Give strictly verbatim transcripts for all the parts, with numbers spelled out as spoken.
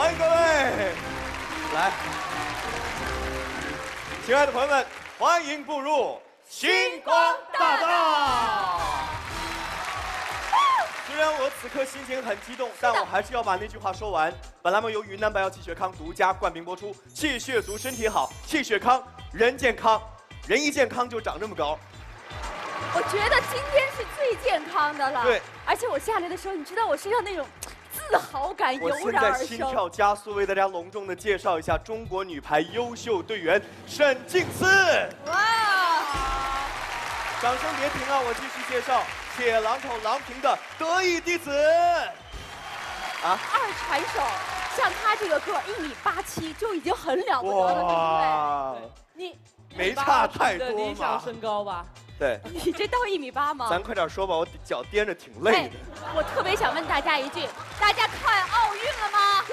欢迎各位，来，亲爱的朋友们，欢迎步入星光大道。虽然我此刻心情很激动，但我还是要把那句话说完。本栏目由云南白药气血康独家冠名播出，气血足，身体好，气血康，人健康，人一健康就长这么高。 我觉得今天是最健康的了。 对， 而且我下来的时候，你知道我身上那种自豪感油然而生。 我现在心跳加速，为大家隆重的介绍一下中国女排优秀队员沈静思。 哇！ 掌声别停啊！我继续介绍铁榔头郎平的得意弟子。啊， 二传手，像他这个个儿一米八七就已经很了不得了， 哇， 对不对？你没差太多嘛。 理想身高吧？ 对。 你这到一米八吗？ 咱快点说吧，我脚颠着挺累的。 哎，我特别想问大家一句：大家看奥运了吗？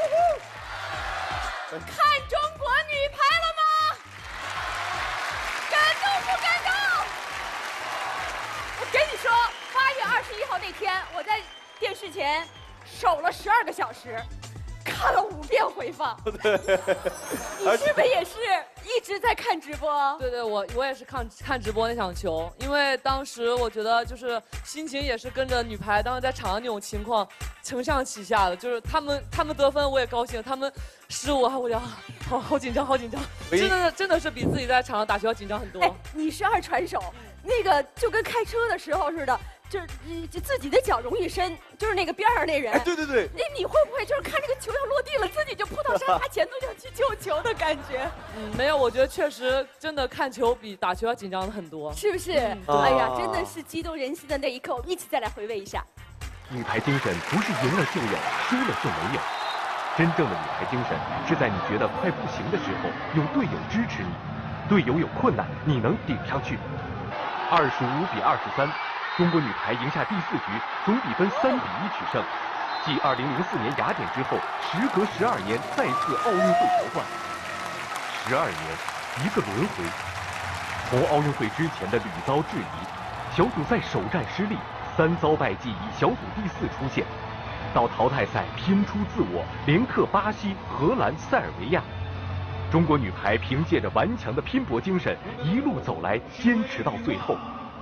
看中国女排了吗？感动不感动？我跟你说，八月二十一号那天，我在电视前守了十二个小时，看了五遍回放。你是不是也是一直在看直播？ 对对，我我也是看看直播那场球，因为当时我觉得就是心情也是跟着女排当时在场上那种情况承上启下的，就是他们他们得分我也高兴，他们失误我就好好紧张好紧张，真的真的是比自己在场上打球要紧张很多。 哎，你是二传手，那个就跟开车的时候似的。就是就自己的脚容易深，就是那个边上那人。 哎，对对对。 那你会不会就是看这个球要落地了，自己就扑到沙发前头想去救球的感觉？ 嗯，没有，我觉得确实真的看球比打球要紧张的很多， 是不是？嗯、哎呀，真的是激动人心的那一刻，我们一起再来回味一下。 女排精神不是赢了就有，输了就没有。真正的女排精神是在你觉得快不行的时候，有队友支持你，队友有困难你能顶上去。二十五比二十三。中国女排赢下第四局，总比分三比一取胜。继二零零四年雅典之后，时隔十二年再次奥运会夺冠。十二年，一个轮回。从奥运会之前的屡遭质疑，小组赛首战失利，三遭败绩以小组第四出现，到淘汰赛拼出自我，连克巴西、荷兰、塞尔维亚。中国女排凭借着顽强的拼搏精神，一路走来，坚持到最后。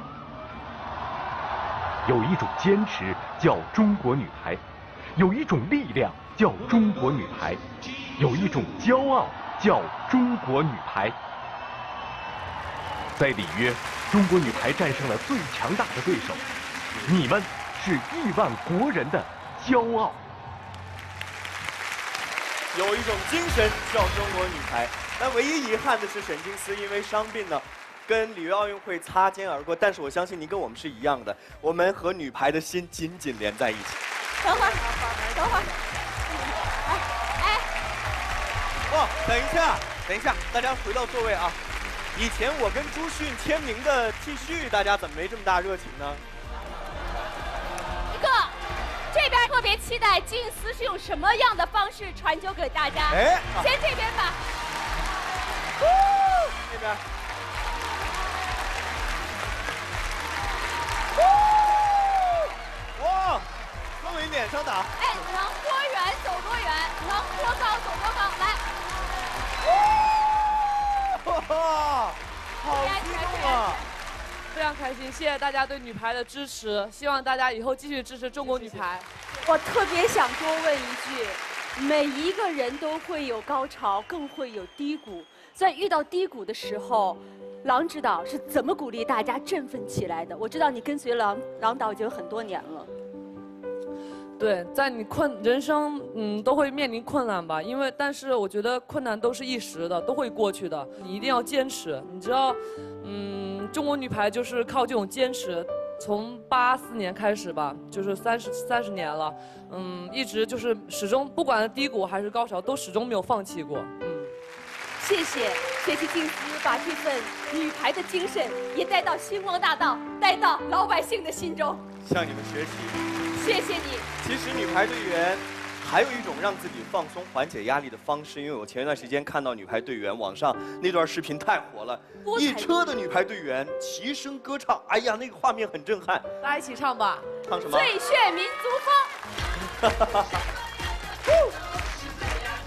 有一种坚持叫中国女排，有一种力量叫中国女排，有一种骄傲叫中国女排。在里约，中国女排战胜了最强大的对手，你们是亿万国人的骄傲。 有一种精神叫中国女排，但唯一遗憾的是沈静思因为伤病呢。跟里约奥运会擦肩而过，但是我相信您跟我们是一样的，我们和女排的心紧紧连在一起。 等会儿，等会儿，哎哎，哇，等一下，等一下，大家回到座位啊。以前我跟朱迅签名的 T 恤，大家怎么没这么大热情呢？ 一个，这边特别期待静思是用什么样的方式传球给大家。 哎， 先这边吧。 那边。哇，氛围脸上打。 哎，能多远走多远，能多高走多高，来。 哇，好激动啊！ 非常开心，谢谢大家对女排的支持，希望大家以后继续支持中国女排。 我特别想多问一句，每一个人都会有高潮，更会有低谷，在遇到低谷的时候。郎指导是怎么鼓励大家振奋起来的？我知道你跟随郎郎导已经很多年了。 对，在你困人生，嗯，都会面临困难吧？因为，但是我觉得困难都是一时的，都会过去的。你一定要坚持。你知道，嗯，中国女排就是靠这种坚持，从八四年开始吧，就是三十三十年了，嗯，一直就是始终，不管是低谷还是高潮，都始终没有放弃过。嗯。 谢谢，谢谢静思把这份女排的精神也带到星光大道，带到老百姓的心中。 向你们学习， 谢谢你。 其实女排队员还有一种让自己放松、缓解压力的方式，因为我前一段时间看到女排队员网上那段视频太火了，一车的女排队员齐声歌唱，哎呀，那个画面很震撼。 大家一起唱吧， 唱什么？ 最炫民族风。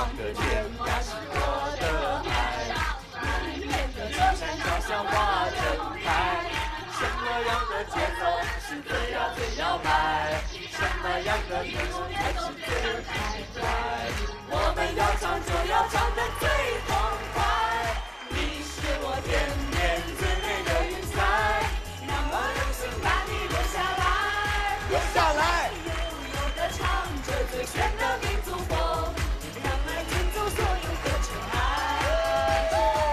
的天涯是我的爱，里面的青山高像花正开，什么样的节奏是最要最要快？什么样的歌曲才是最开怀？我们要唱就要唱得最痛快，你是我天边最美的云彩，让我用心把你留下来，留下来。悠悠地唱着最炫的民族风，让爱卷走所有的尘埃。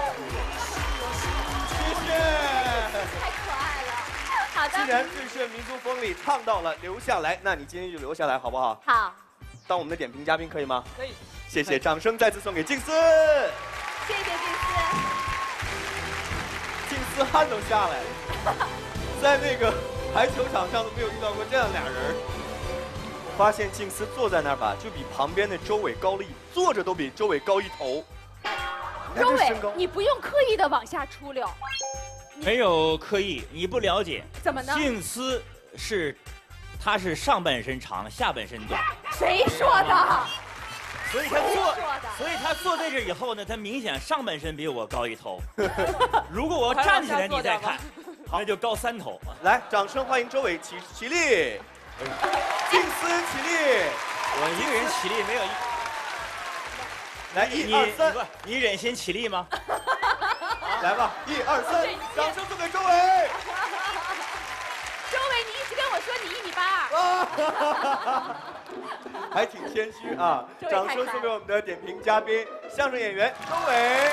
谢谢。 太可爱了。好的。 既然最炫民族风里唱到了留下来，那你今天就留下来好不好？ 好。 当我们的点评嘉宾可以吗？ 可以。 谢谢，掌声再次送给静思。 谢谢静思。 静思汗都下来了，在那个排球场上都没有遇到过这样俩人。我发现静思坐在那儿吧，就比旁边的周伟高了一，坐着都比周伟高一头。 周伟，你不用刻意的往下出溜。 没有刻意，你不了解。 怎么呢？ 静思是，他是上半身长，下半身短。 谁说的？ 所以他坐，所以他坐在这以后呢，他明显上半身比我高一头。如果我站起来你再看，那就高三头。 来，掌声欢迎周伟起起立，静思起立。 我一个人起立没有一。 来，一二三， 不，你忍心起立吗？ 来吧，一二三，掌声送给周伟。 周伟，你一直跟我说你一米八二。 还挺谦虚啊！掌声送给我们的点评嘉宾，相声演员周伟。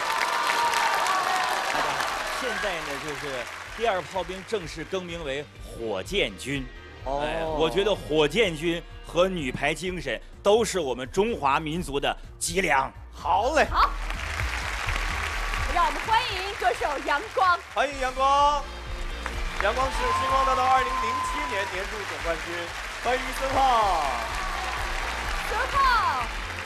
现在呢，就是第二炮兵正式更名为火箭军。哦，哎，我觉得火箭军和女排精神都是我们中华民族的脊梁。 好嘞， 好，让我们欢迎歌手阳光。 欢迎阳光，阳光是星光大道二零零七年年度总冠军。欢迎孙浩。 孙浩，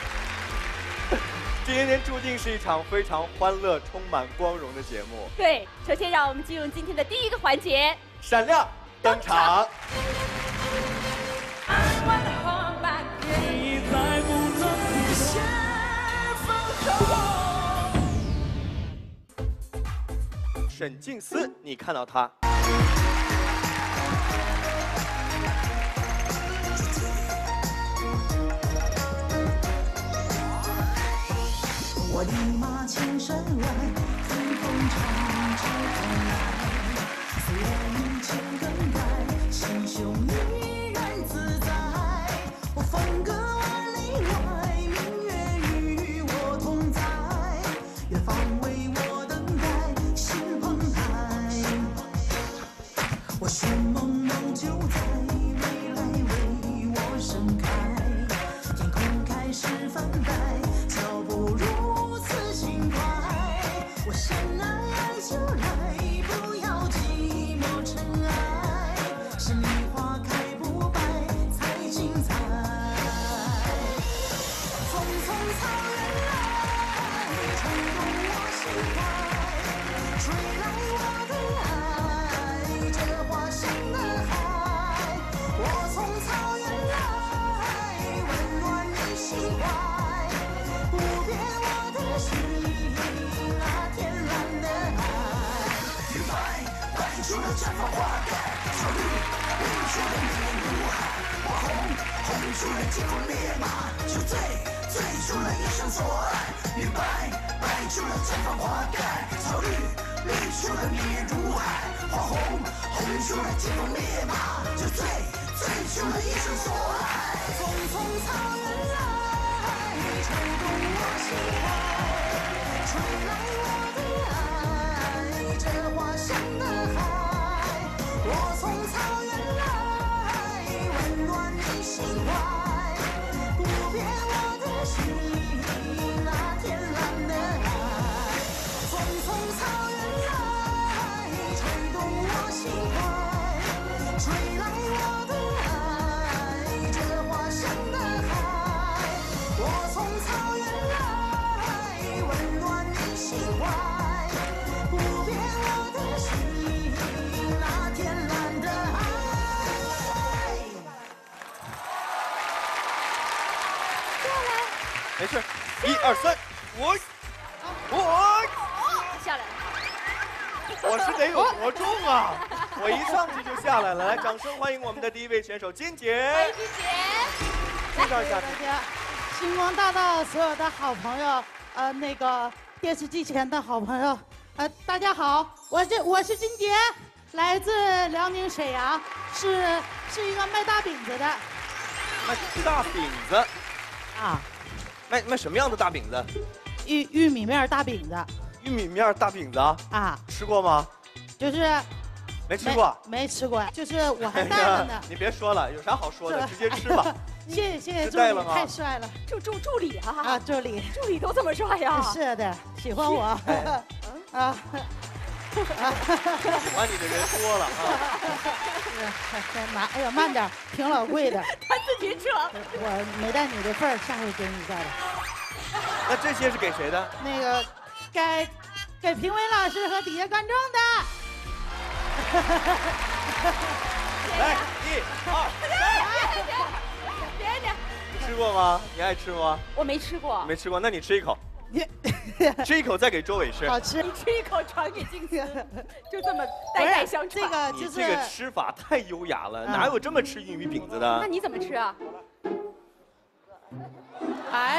今天注定是一场非常欢乐、充满光荣的节目。 对，首先让我们进入今天的第一个环节， 闪亮登场。沈静思，你看到她。 我的马千山外，风风长朝东来。虽然一切更改，心胸依然自在。我风格万里外，明月与我同在。远方为我等待，心澎湃。我心梦梦就在未来为我盛开。天空开始泛白，脚步如。我先来爱就来，不要寂寞尘埃。是你花开不败才精彩。匆匆草原来，吹动我心怀。吹来我的爱，这花香的海。我从草原来，温暖你心怀。不变我的心。除了绽放花盖，草绿绿出了绵绵如海，花红红出了惊风烈马，酒醉醉出了一生所爱。云白白出了绽放花盖，草绿绿出了绵绵如海，花红红出了惊风烈马，酒醉醉出了一生所爱。匆匆草原来，吹动我心怀，吹来我的爱，这花香的海。我从草原来，温暖你心怀，不变我的心，那天蓝的海。匆匆草原来，吹动我心怀，吹来我的爱，这花香的海。我从草原来，温暖你心怀，不变我的心。 没事。 一二三，我我下来了。 我是得有多重啊！我一上去就下来了，来，掌声欢迎我们的第一位选手金姐。 欢迎金姐。 介绍一下大家，星光大道所有的好朋友，呃，那个电视机前的好朋友，呃，大家好，我是我是金杰，来自辽宁沈阳，是是一个卖大饼子的。 卖大饼子啊？ 卖卖什么样的大饼子？ 玉玉米面大饼子。 玉米面大饼子啊？ 啊？ 吃过吗？ 就是。 没吃过， 没, 没吃过，就是我还带了呢。 哎、你别说了，有啥好说的，直接吃吧。 谢谢谢谢助理，太帅了。 助助助理啊！ 啊，助理， 助理都这么帅呀？ 是的，喜欢我。 哎、 啊， 喜欢你的人多了啊。 是，慢，哎呀，慢点，挺老贵的。 他自己扯。 我没带你的份儿，下回给你带来。 那这些是给谁的？ 那个，给给评委老师和底下观众的。 来，一、二、 三，别别， 你吃过吗？你爱吃吗？ 我没吃过。 没吃过，那你吃一口。吃一口再给周伟吃。 好吃。 你吃一口传给金子，就这么代代相传。 这个就是你这个吃法太优雅了，哪有这么吃玉米饼子的？ 那你怎么吃啊？ 哎，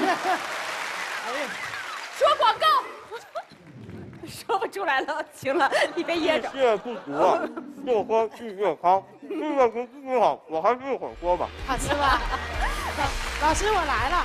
说广告。 说不出来了，行了，你别噎着。 谢谢不足，就喝巨越康，巨越跟巨越好，我还是一会儿说吧。 好吃吧？老老师，我来了。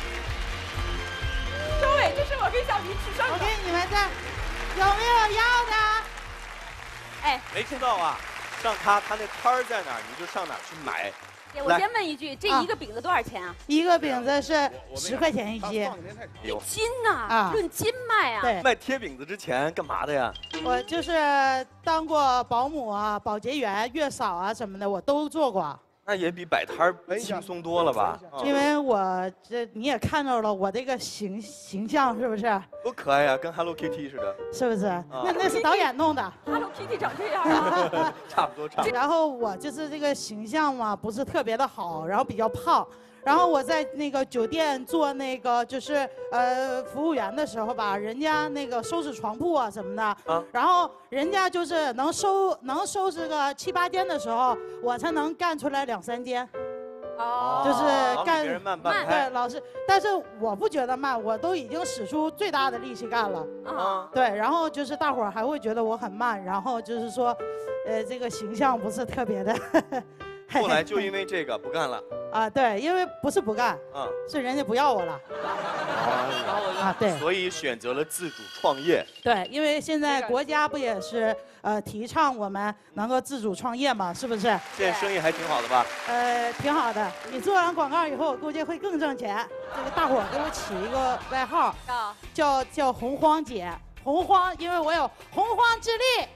周伟，这是我跟小黎吃剩的。 我给你们这，有没有要的？ 哎， 没听到啊？上他他那摊儿在哪儿，你就上哪儿去买。 我先问一句，这一个饼子多少钱啊？ 一个饼子是十块钱一斤， 一斤呐，论斤卖啊。 对， 卖贴饼子之前干嘛的呀？ 我就是当过保姆啊、保洁员、月嫂啊什么的，我都做过。 那也比摆摊儿轻松多了吧？ 因为我这你也看到了，我这个形形象是不是？ 多可爱呀，跟 Hello Kitty 似的。 是不是？那那是导演弄的。 Hello Kitty 长这样啊？ 差不多差不多。 然后我就是这个形象嘛，不是特别的好，然后比较胖。 然后我在那个酒店做那个就是呃服务员的时候吧，人家那个收拾床铺啊什么的，啊、然后人家就是能收能收拾个七八间的时候，我才能干出来两三间。哦，就是干别人慢半拍。对，老师，但是我不觉得慢，我都已经使出最大的力气干了。啊，对，然后就是大伙儿还会觉得我很慢，然后就是说，呃，这个形象不是特别的。 后来就因为这个不干了。 啊，对，因为不是不干，嗯，是人家不要我了。啊，对， 所以选择了自主创业。 对，因为现在国家不也是呃提倡我们能够自主创业嘛，是不是？ 现在生意还挺好的吧？ 呃，挺好的。你做完广告以后，我估计会更挣钱。这个大伙儿给我起一个外号，叫叫洪荒姐。洪荒，因为我有洪荒之力。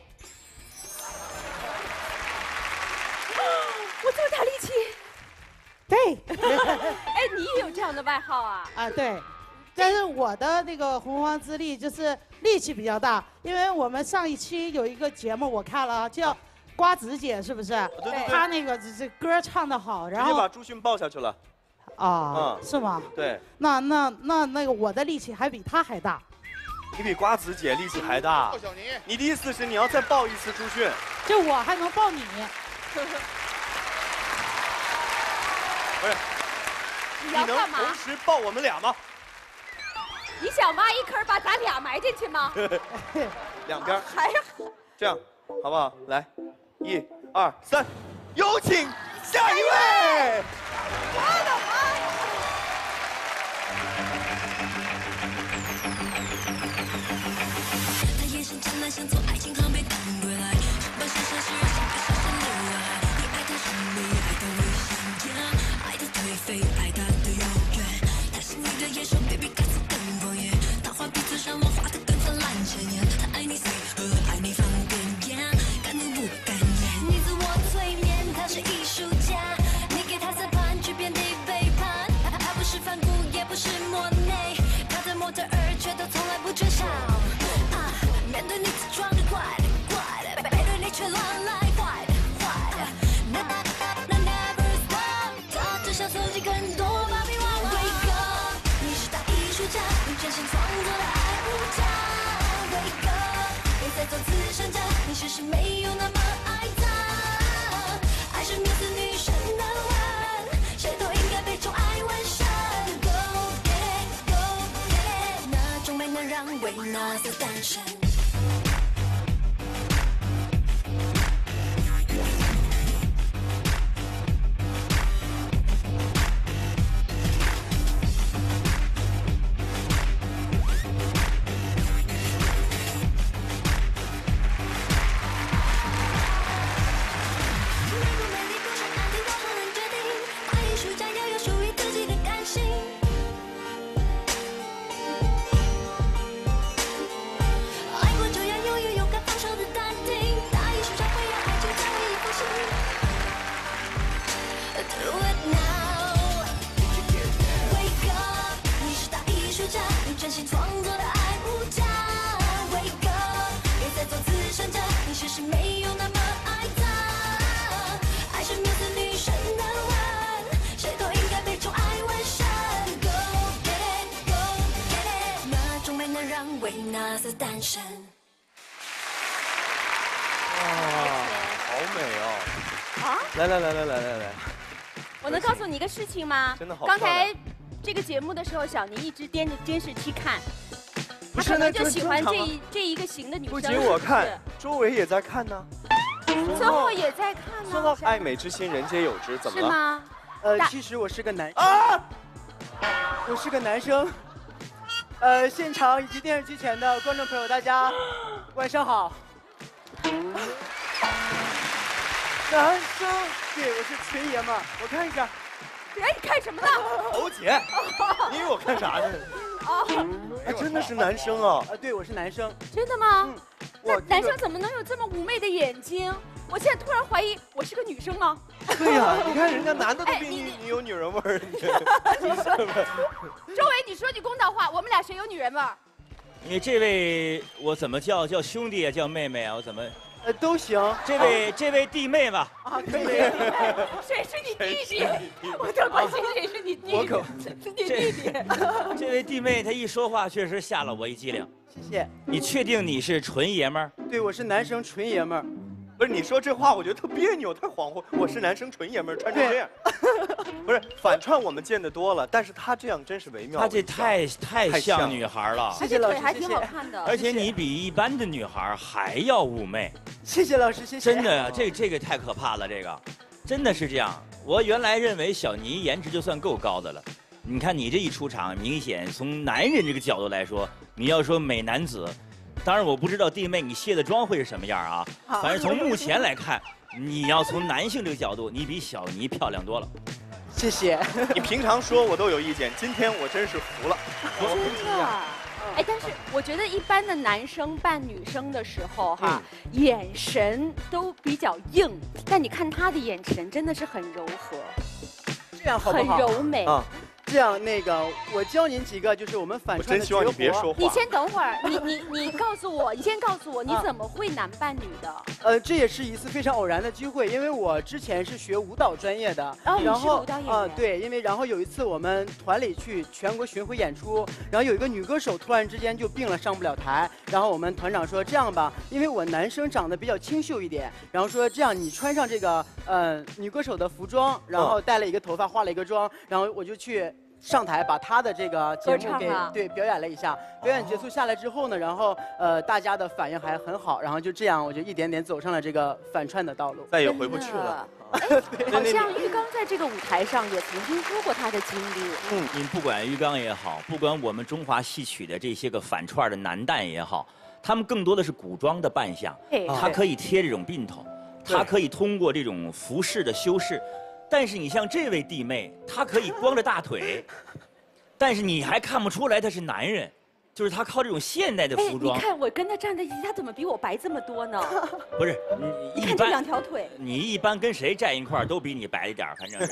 我这么大力气。 对， 哎，你也有这样的外号啊？ 啊，对，但是我的那个洪荒之力就是力气比较大，因为我们上一期有一个节目我看了，叫瓜子姐，是不是？ 对对对。 她那个这歌唱得好，然后直接把朱迅抱下去了。 啊，嗯，是吗？ 对。 那那那那个我的力气还比她还大。 你比瓜子姐力气还大。小倪，你的意思是你要再抱一次朱迅？ 就我还能抱你。 不是， 你要干嘛？ 同时抱我们俩吗？ 你想挖一坑把咱俩埋进去吗？ 两边。 还这样，好不好？来，一、二、三，有请下一位。 我的妈呀！ 他眼神湛蓝，像从爱情航被带归来，手把手上是让心被深深留下来。你爱他神秘，爱他危险。 爱的颓废，爱他的遥远，他是你的野兽 ，baby 各自更狂野，他画笔字上我画的更灿烂鲜艳，他爱你随和，爱你放边烟，敢怒不敢言，你自我催眠，他是艺术家，你给他撒泡。 那色单身。那色单身。 哇，好美哦！ 啊！ 来来来来来来来， 我能告诉你一个事情吗？ 真的好。 刚才这个节目的时候，小尼一直掂着监视器看， 不是他可能就喜欢这一这一个型的女生。 不仅我看，周围也在看呢。 孙浩也在看呢。 孙浩，爱美之心，人皆有之，怎么了？ 是吗？ 呃，其实我是个男啊，我是个男生。呃，现场以及电视机前的观众朋友，大家晚上好。男生，对，我是纯爷们儿。我看一下。 哎，你看什么呢？ 侯姐，你以为我看啥呢？ 哦， 哎，真的是男生啊！ 啊，对，我是男生。 真的吗？ 嗯， 那男生怎么能有这么妩媚的眼睛？我现在突然怀疑我是个女生吗？ 对呀，你看人家男的都哎比你你有女人味儿。 周伟，你说句公道话，我们俩谁有女人味儿？ 你这位我怎么叫？叫兄弟啊，叫妹妹啊？我怎么？ 呃，都行。 这位这位弟妹吧。 啊，可以。 谁是你弟弟？我特关心谁是你弟弟。 我可你弟弟。 这位弟妹她一说话确实吓了我一激灵。 谢谢。 你确定你是纯爷们儿？ 对，我是男生纯爷们儿。 不是你说这话，我觉得特别扭，太恍惚。我是男生纯爷们儿，穿成这样。不是反串我们见得多了，但是他这样真是惟妙。 她这太太像女孩了。 谢谢老师， 腿还挺好看的。 而且你比一般的女孩还要妩媚。 谢谢老师，谢谢。 真的呀，这这个太可怕了，这个真的是这样。我原来认为小尼颜值就算够高的了，你看你这一出场，明显从男人这个角度来说，你要说美男子。当然我不知道弟妹你卸的妆会是什么样啊，反正从目前来看，你要从男性这个角度，你比小尼漂亮多了。 谢谢。 你平常说我都有意见，今天我真是服了。 真的。哎，但是我觉得一般的男生扮女生的时候哈，嗯、眼神都比较硬，但你看他的眼神真的是很柔和， 这样好不好？ 很柔美。啊这样，那个我教您几个，就是我们反串的绝活。 我真希望你别说话。 你先等会儿，你你你告诉我，你先告诉我，你怎么会男扮女的？ 呃，这也是一次非常偶然的机会，因为我之前是学舞蹈专业的， 哦、 然后啊、 呃、对，因为然后有一次我们团里去全国巡回演出，然后有一个女歌手突然之间就病了，上不了台，然后我们团长说这样吧，因为我男生长得比较清秀一点，然后说这样你穿上这个呃女歌手的服装，然后戴了一个头发，化了一个妆，然后我就去。上台把他的这个节目给、啊、对表演了一下，表演结束下来之后呢，然后呃大家的反应还很好，然后就这样我就一点点走上了这个反串的道路， 再也回不去了。 哎，好像玉刚在这个舞台上也曾经说过他的经历。 嗯，你不管玉刚也好，不管我们中华戏曲的这些个反串的男旦也好，他们更多的是古装的扮相，他可以贴这种鬓头，他可以通过这种服饰的修饰。但是你像这位弟妹，她可以光着大腿，但是你还看不出来她是男人，就是她靠这种现代的服装。 哎、你看我跟她站在一起，她怎么比我白这么多呢？ 不是， 你看这两条腿。 你一般跟谁站一块儿都比你白一点，反正。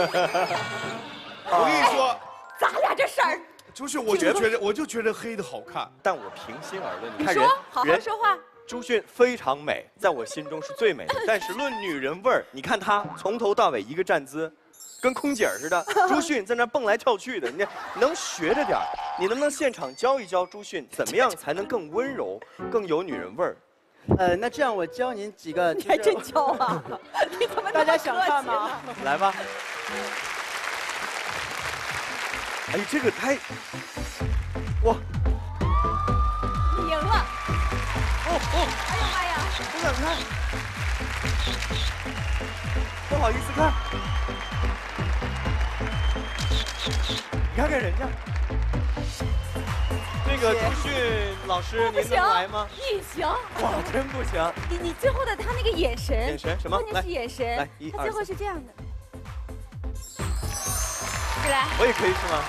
我跟你说， 哎、咱俩这色儿。 就是我就觉得，我就觉得黑的好看。 但我平心而论， 你看人， 说，好好说话。 朱迅非常美，在我心中是最美的。但是论女人味儿，你看她从头到尾一个站姿，跟空姐似的。朱迅在那蹦来跳去的，你能学着点儿？你能不能现场教一教朱迅，怎么样才能更温柔、更有女人味儿？ 呃，那这样我教您几个。 你还真教啊？你怎么大家想看吗？ 来吧。哎，这个太，哇！ 哦哦！ 哎呀妈呀！ 不敢看，不好意思看。你看看人家，那个朱迅老师，您能来吗？ 你行。 哇，真不行。 你你最后的他那个眼神， 眼神什么？ 关键是眼神。 来，一他最后二是这样的。你来。 我也可以是吗？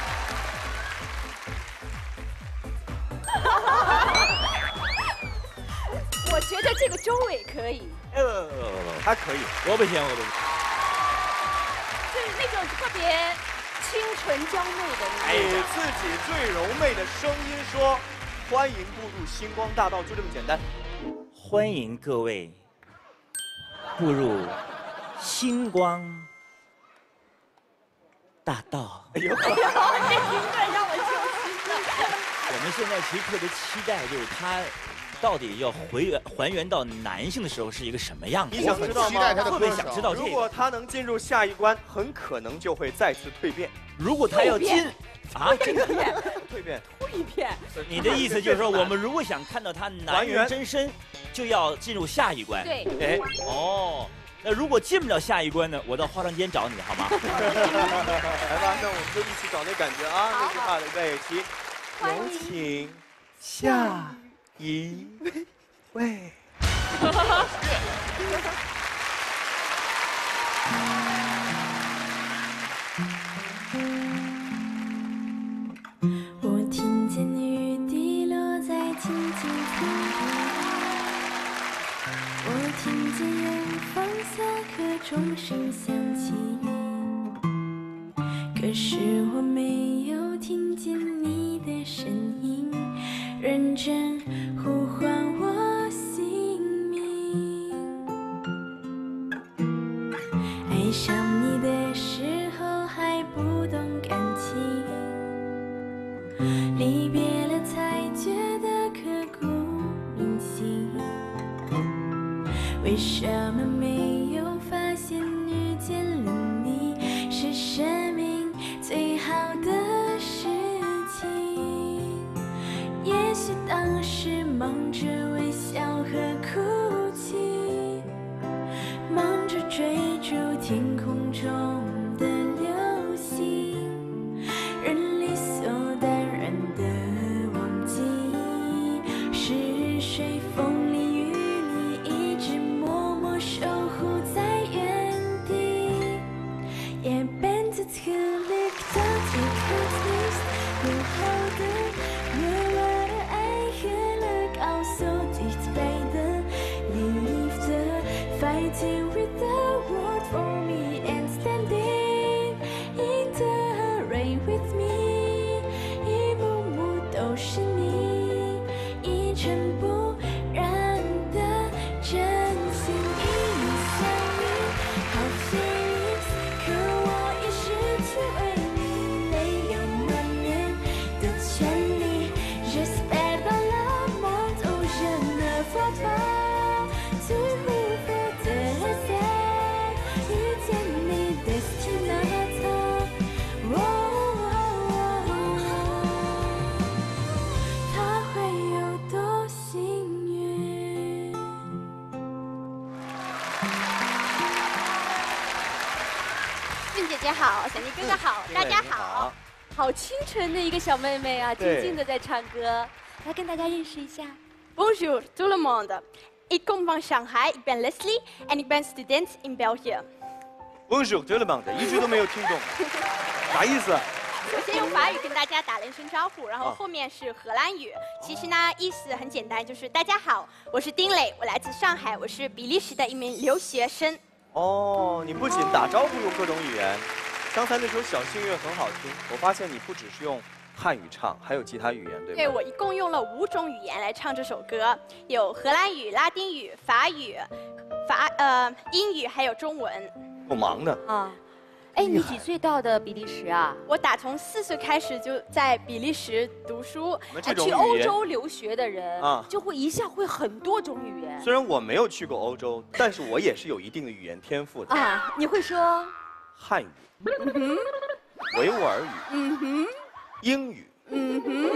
我觉得这个周伟可以。 呃， 他可以， 我不行，我不行。 就是那种特别清纯娇媚的那以种。 自己最柔媚的声音说：“欢迎步入星光大道”，就这么简单。 欢迎各位步入星光大道。 哎呦， 这听着让我揪心了。 我们现在其实特别期待，就是他到底要还原还原到男性的时候是一个什么样子？ 你想知道吗？ 特别想知道这个。 如果他能进入下一关，很可能就会再次蜕变。 如果他要进，啊， 这个蜕变， 蜕变。 你的意思就是说，我们如果想看到他男人真身，就要进入下一关。 对。 哎，哦。那如果进不了下一关呢？我到化妆间找你好吗？ 来吧，那我们就一起找那感觉啊！那句话的预备起，有请下一位。 我听见雨滴落在青青草地，我听见远方下课钟声响起，可是我没有听见你的声音，认真呼唤我姓名。爱上你的时候还不懂感情，离别了才觉得刻骨铭心。为什么没有发现遇见了你是生命最好的事情？也许当时忙着微笑和哭泣，忙着追逐天空中的流星，人理所当然的忘记，是谁风里雨里一直默默守护在原地。Je bent het geluk dat ik het liefst wil houden. We waren eigenlijk al zo dicht bij de liefde. Fighting with the world for me and standing in the rain with me. 一幕幕都是你，一尘不染的真心。与你相遇，好 feelings， 可我也失去为你没有暖念的权利。J'espère dans le monde où je ne vois pas tu m'ouvres de rêve， 遇见你 destinata， 他会有多幸运？ 俊姐姐好，小妮哥哥好，大家好。好清纯的一个小妹妹啊，静对静的在唱歌。来跟大家认识一下。Bonjour tout le monde. Ik kom van Shanghai. Ik ben Leslie en ik ben student in België. Bonjour, tout le monde，一句都没有听懂，啥意思？ 首先用法语跟大家打了一声招呼，然后啊后面是荷兰语。其实呢，意思很简单，就是大家好，我是丁磊，我来自上海，我是比利时的一名留学生。 哦，你不仅打招呼用各种语言，刚才那首小幸运很好听。我发现你不只是用汉语唱，还有其他语言，对吧？ 对，我一共用了五种语言来唱这首歌，有荷兰语、拉丁语、法语、法呃英语，还有中文。 够忙的。 啊， 哎，你几岁到的比利时啊？ 我打从四岁开始就在比利时读书。 这种语去欧言洲留学的人啊就会一下会很多种语言虽然我没有去过欧洲，但是我也是有一定的语言天赋的。 啊。你会说？ 汉语、 嗯哼， 维吾尔语、 嗯哼， 英语、 嗯哼，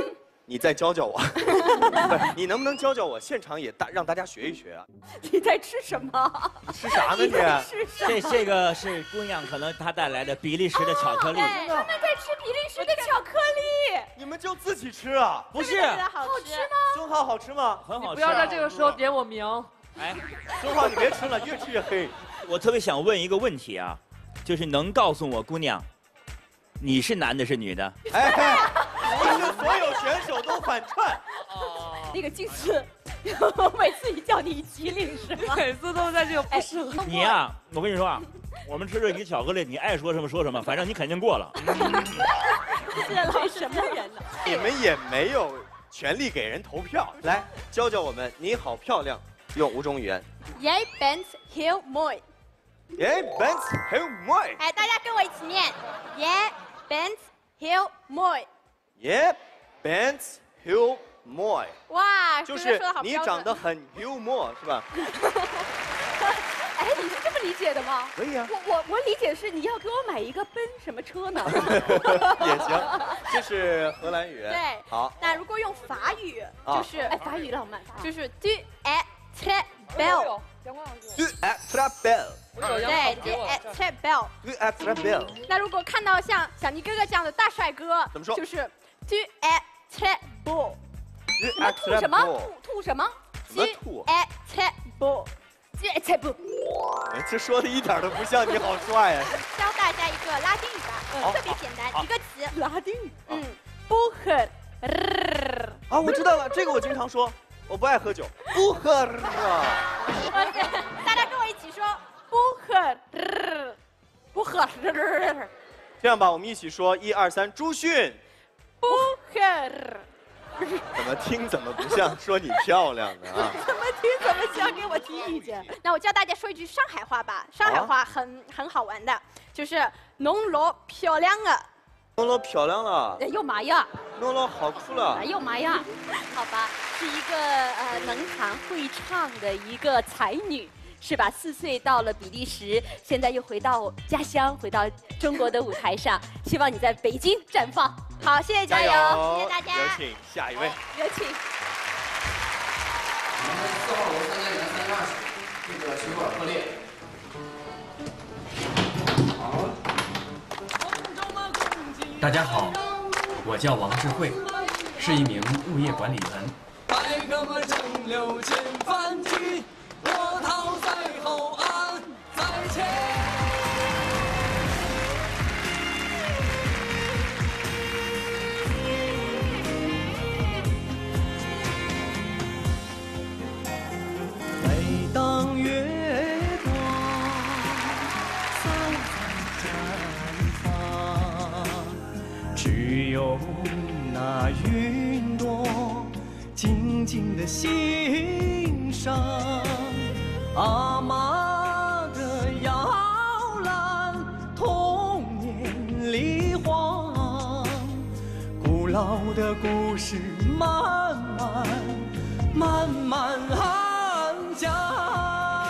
你再教教我，不是你能不能教教我？现场也大让大家学一学啊！ 你在吃什么？ 你吃啥呢你？ 吃什么？ 这这个是姑娘可能她带来的比利时的巧克力。 哦、他们在吃比利时的巧克力。 你们就自己吃啊？ 不是， 好吃吗？ 孙浩好吃吗？ 很好吃。 不要在这个时候点我名。 哎， 孙浩你别吃了，越吃越黑。 我特别想问一个问题啊，就是能告诉我姑娘，你是男的是女的？ 哎。不是所有选手都反串。 那个金丝，我每次一叫你机灵是吗？ 每次都在这个不适合。 你呀、啊，我跟你说啊，我们吃这一巧克力，你爱说什么说什么，反正你肯定过了。 这老什么人呢？ 你们也没有权利给人投票。来，教教我们，你好漂亮，用五种语言。 Jeg bent heel mooi。 Jeg bent heel mooi。 哎，大家跟我一起念。Jeg bent heel mooi。 Je bent heel mooi。 哇， 就是你长得很 humor 是吧？ 哎，你是这么理解的吗？ 可以啊。 我我我理解是你要给我买一个奔什么车呢？ 也行，这是荷兰语。 对， 好。 那如果用法语，就是哎，法语浪漫，就是 du es très belle。 du es très belle。 对 du es très belle。 du es très belle。 那如果看到像小尼哥哥这样的大帅哥， 怎么说？ 就是 du es très beau。吐什么？吐吐什么？ 什么吐 ？du es très beau。du es très beau。 这说的一点都不像你好帅呀！ 教大家一个拉丁语吧，特别简单，一个词。拉丁语。嗯 b u h e r。 啊，我知道了，这个我经常说。我不爱喝酒。不喝啊！ 大家跟我一起说，不喝，不喝。 这样吧，我们一起说，一二三，朱迅。 不喝。 怎么听怎么不像说你漂亮呢啊？ 怎么听怎么像，给我提意见。那我教大家说一句上海话吧，上海话很、啊、很好玩的，就是侬老漂亮了。 侬老漂亮了。 哎呦妈呀！ 侬老好酷了。 哎呦妈呀！好吧，是一个呃能弹会唱的一个才女，是吧？四岁到了比利时，现在又回到家乡，回到中国的舞台上。希望你在北京绽放。好，谢谢加油，谢谢大家。 有请下一位。 有请。 我们四号楼三家园三十二室，这个水管破裂。好。 大家好，我叫王智慧，是一名物业管理员。 白鸽们争流前翻起，波涛在后岸在前。每当月光洒在毡房，只有那云朵静静地欣赏阿妈的摇篮，童年里晃，古老的故事慢慢慢慢喊讲。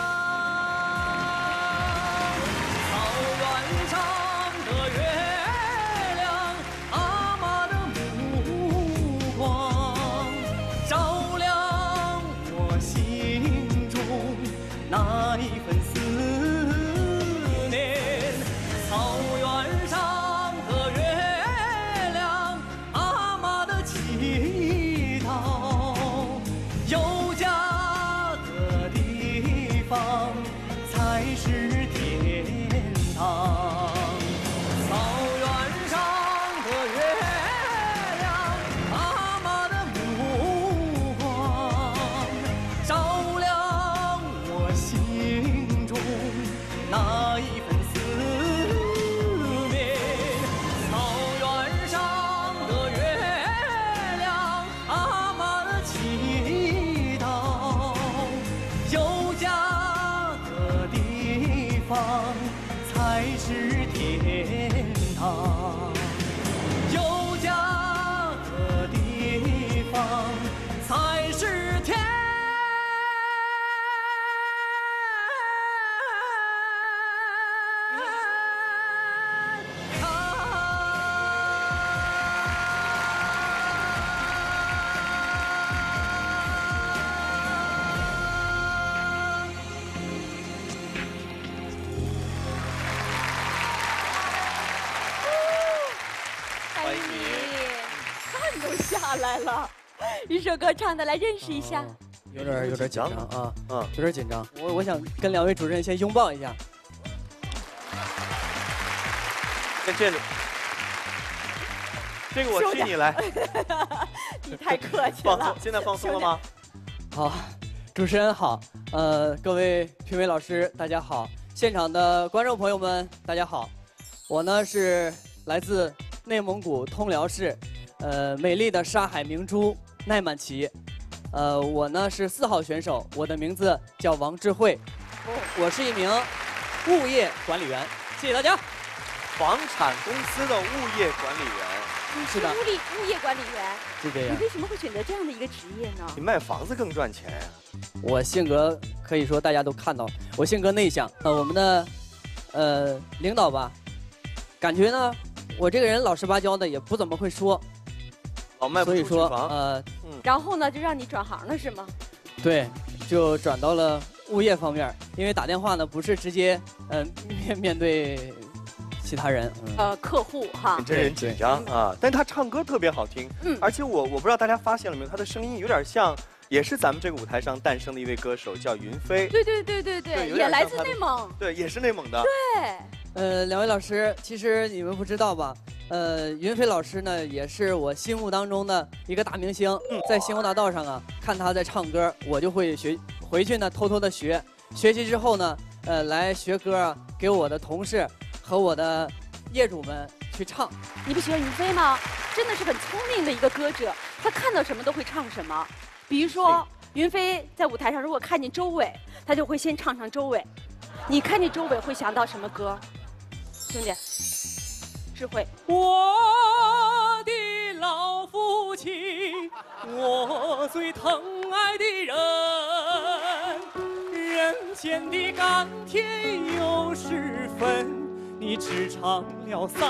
那一份思念，草原上的月亮，阿妈的祈祷，有家的地方才是天堂。草原上的月亮，阿妈的目光，照亮我心中那一份思念。草原上的月亮，阿妈的祈祷，有家的地方才是天堂。有家的地方才是天堂。 来了，一首歌唱的，来认识一下。 有点有点紧张啊，嗯，有点紧张。我我想跟两位主持人先拥抱一下。 在这里，这个我替你来。 你太客气了。 放松，现在放松了吗？ 好，主持人好，呃，各位评委老师大家好，现场的观众朋友们大家好，我呢是来自内蒙古通辽市，呃，美丽的沙海明珠奈满旗，呃，我呢是四号选手，我的名字叫王智慧，我是一名物业管理员，谢谢大家。 房产公司的物业管理员， 你是物力物业管理员， 是这样。 你为什么会选择这样的一个职业呢？ 比卖房子更赚钱呀、 啊。我性格可以说大家都看到，我性格内向。呃，我们的呃领导吧，感觉呢，我这个人老实巴交的，也不怎么会说。 老卖不出去所以说房。 呃， 嗯。然后呢，就让你转行了是吗？ 对，就转到了物业方面，因为打电话呢不是直接嗯、呃、面面对。其他人， 嗯、呃，客户哈， 这人紧张啊，但他唱歌特别好听，嗯，而且我我不知道大家发现了没有，他的声音有点像，也是咱们这个舞台上诞生的一位歌手，叫云飞， 对对对对对，也来自内蒙， 对，也是内蒙的， 对， 呃，两位老师，其实你们不知道吧？呃，云飞老师呢，也是我心目当中的一个大明星，嗯，在星光大道上啊，看他在唱歌，我就会学，回去呢偷偷的学，学习之后呢，呃，来学歌啊，给我的同事。和我的业主们去唱， 你不喜欢云飞吗？真的是很聪明的一个歌者，他看到什么都会唱什么。比如说，云飞在舞台上如果看见周伟，他就会先唱唱周伟。你看见周伟会想到什么歌？兄弟，智慧。 我的老父亲，我最疼爱的人，人间的甘甜有十分。你只尝了三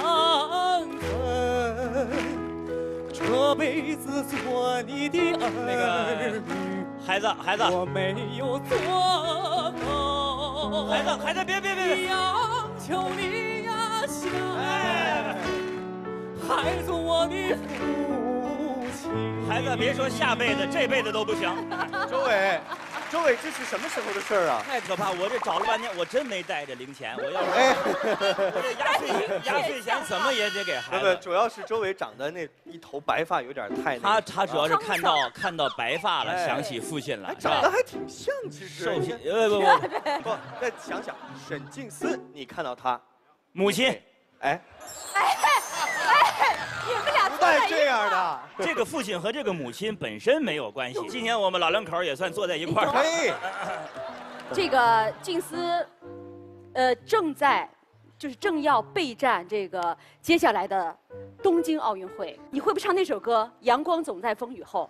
分，这辈子做你的儿女， 孩子孩子， 我没有做够。 孩子孩子，别别别别， 央求你呀，下来，孩子我的父亲。 孩子别说下辈子，这辈子都不行。 周伟。周伟，这是什么时候的事儿啊？ 太可怕！我这找了半天，我真没带着零钱。我要是，哎，我这压岁钱，压岁钱怎么也得给孩子。 不，主要是周伟长得那一头白发有点太…… 他他主要是看到看到白发了，想起父亲了。 长得还挺像，其实。 寿星，不不不不，再想想，沈静思，你看到他， 母亲， 哎。 哎哎，你们俩不带这样的。 这个父亲和这个母亲本身没有关系。今年我们老两口也算坐在一块儿。 嘿， 这个静思，呃，正在就是正要备战这个接下来的东京奥运会。你会不会唱那首歌《阳光总在风雨后》？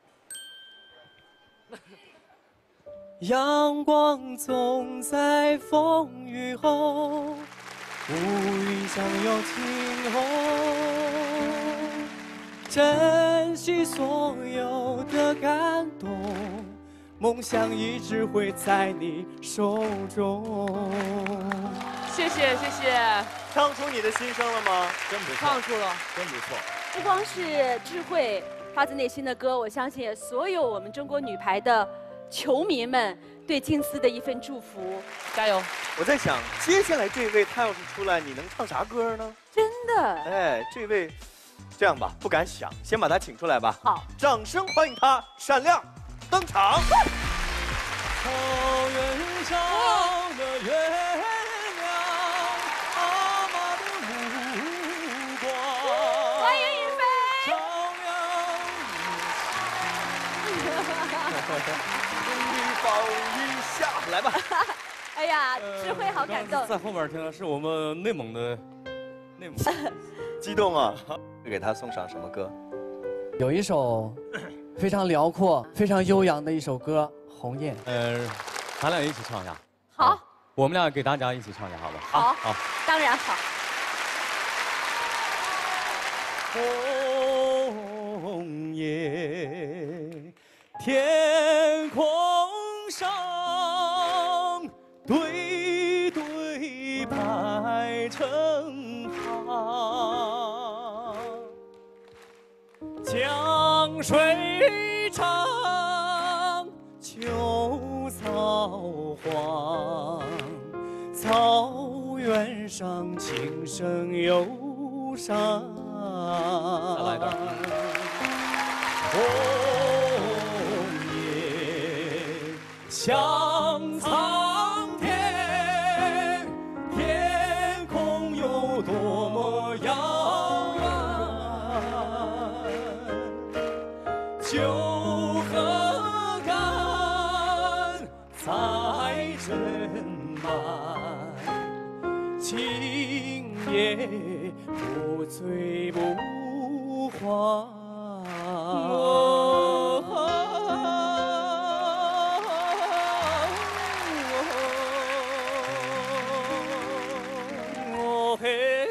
阳光总在风雨后。乌云相拥晴空，珍惜所有的感动，梦想一直会在你手中。 谢谢谢谢， 唱出你的心声了吗？ 真不错， 唱出了， 真不错。 不光是智慧发自内心的歌，我相信所有我们中国女排的球迷们对静思的一份祝福， 加油！ 我在想，接下来这位他要是出来，你能唱啥歌呢？ 真的？ 哎，这位，这样吧，不敢想，先把他请出来吧。 好， 掌声欢迎他闪亮登场。 草原上的月亮，阿妈的目光， 欢迎云飞。 照亮你放一下，来吧。 哎呀，智慧好感动。 在后面听的是我们内蒙的内蒙， 激动啊！给他送上什么歌？ 有一首非常辽阔、非常悠扬的一首歌《鸿雁》。 呃，咱俩一起唱一下。 好。 我们俩给大家一起唱一下，好吧？ 好。 好。 当然好。 鸿雁，天空上对对排成行，江水长，秋草黄，草原上琴声忧伤。 再来一段。 红叶向苍天，天空有多么遥远，酒和肝才真满，情也不醉不还。哦嘿。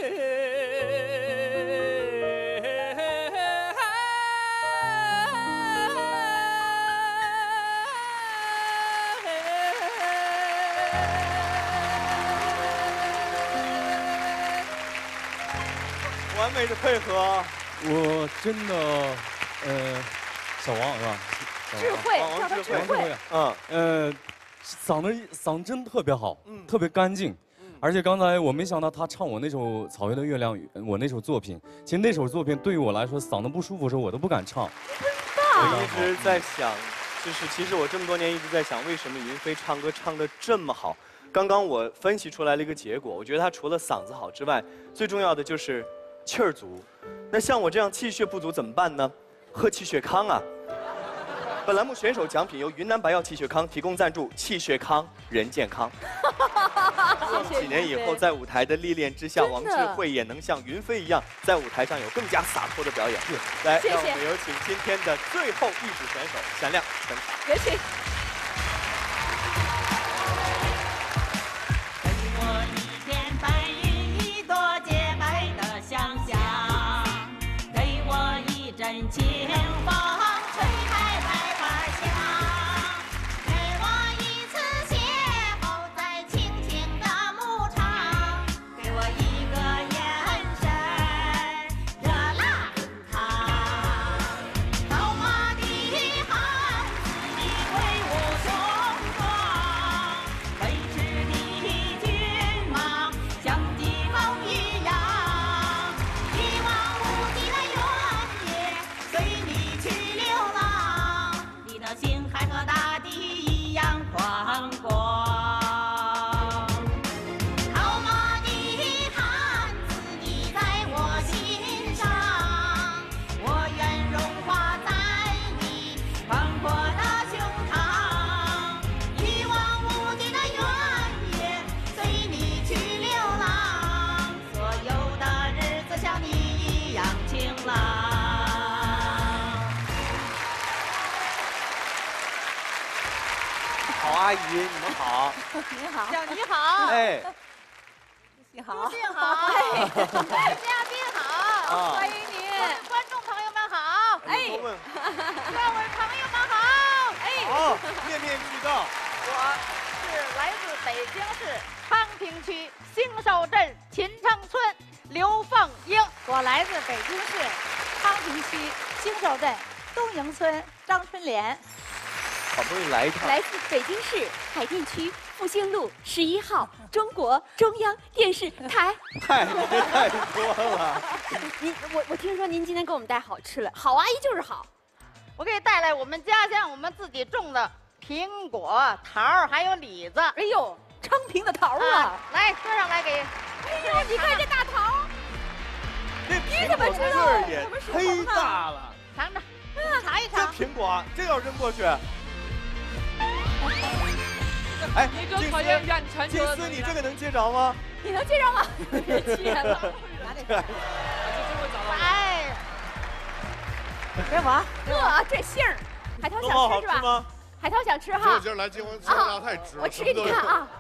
完美的配合， 我真的，呃，小王是吧？ 智慧，叫他智慧。 嗯，呃，嗓子嗓子真特别好，嗯，特别干净。而且刚才我没想到他唱我那首《草原的月亮》，我那首作品，其实那首作品对于我来说，嗓子不舒服的时候我都不敢唱。 我一直在想，就是其实我这么多年一直在想，为什么云飞唱歌唱得这么好？刚刚我分析出来了一个结果，我觉得他除了嗓子好之外，最重要的就是气儿足。那像我这样气血不足怎么办呢？喝气血康啊！本栏目选手奖品由云南白药气血康提供赞助，气血康人健康。希望几年以后，在舞台的历练之下，王智慧也能像云飞一样，在舞台上有更加洒脱的表演。来，让我们有请今天的最后艺术选手闪亮登场。 有请。 前方吹开百花香，给我一次邂逅在青青的牧场，给我一个眼神，热辣滚烫。高马的汉子你威武雄壮，奔驰的骏马像疾风一样，一望无际的原野。随你去流浪，你的心还和大地一样宽广。好马的汉子，你在我心上，我愿融化在你宽阔的胸膛。一望无际的原野，随你去流浪，所有的日子像你一样晴朗。 好，阿姨，你们好。 你好， 小你好。 哎， 你好， 信好，哎，嘉宾好，欢迎您，观众朋友们好，哎，各位朋友们好，哎， 好，面面俱到。 我是来自北京市昌平区兴寿镇秦城村刘凤英，我来自北京市昌平区兴寿镇东营村张春莲。 好不容易来一趟。 来自北京市海淀区复兴路十一号中国中央电视台。 嗨，你这太多了。 您我我听说您今天给我们带好吃了，好阿姨就是好。 我给你带来我们家乡我们自己种的苹果、桃还有李子。 哎呦，昌平的桃啊！ 啊来，端上来给。 哎呦，你看这大桃。 这你怎么知道？ 也忒大了。 尝尝，尝一尝。 这苹果这要扔过去。哎， 那个考验远程金丝，你这个能接着吗？ 你能接着吗？别接了。 哎，给我。 呵，这杏儿，海涛想吃是吧？海涛想吃哈。 今儿来金黄吃辣太值了。 我吃给你看啊。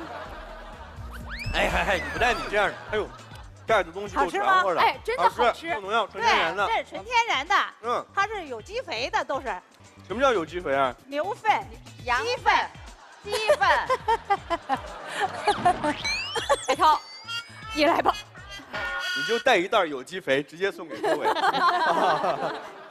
哎嗨嗨，你不带你这样的，哎呦，盖的东西够全乎的。 哎，真的好吃。 不农药，纯天然的。 这是纯天然的。 嗯。 它是有机肥的，都是。 什么叫有机肥啊？ 牛粪、羊粪、鸡粪。 海涛，你来吧。 你就带一袋有机肥，直接送给各位。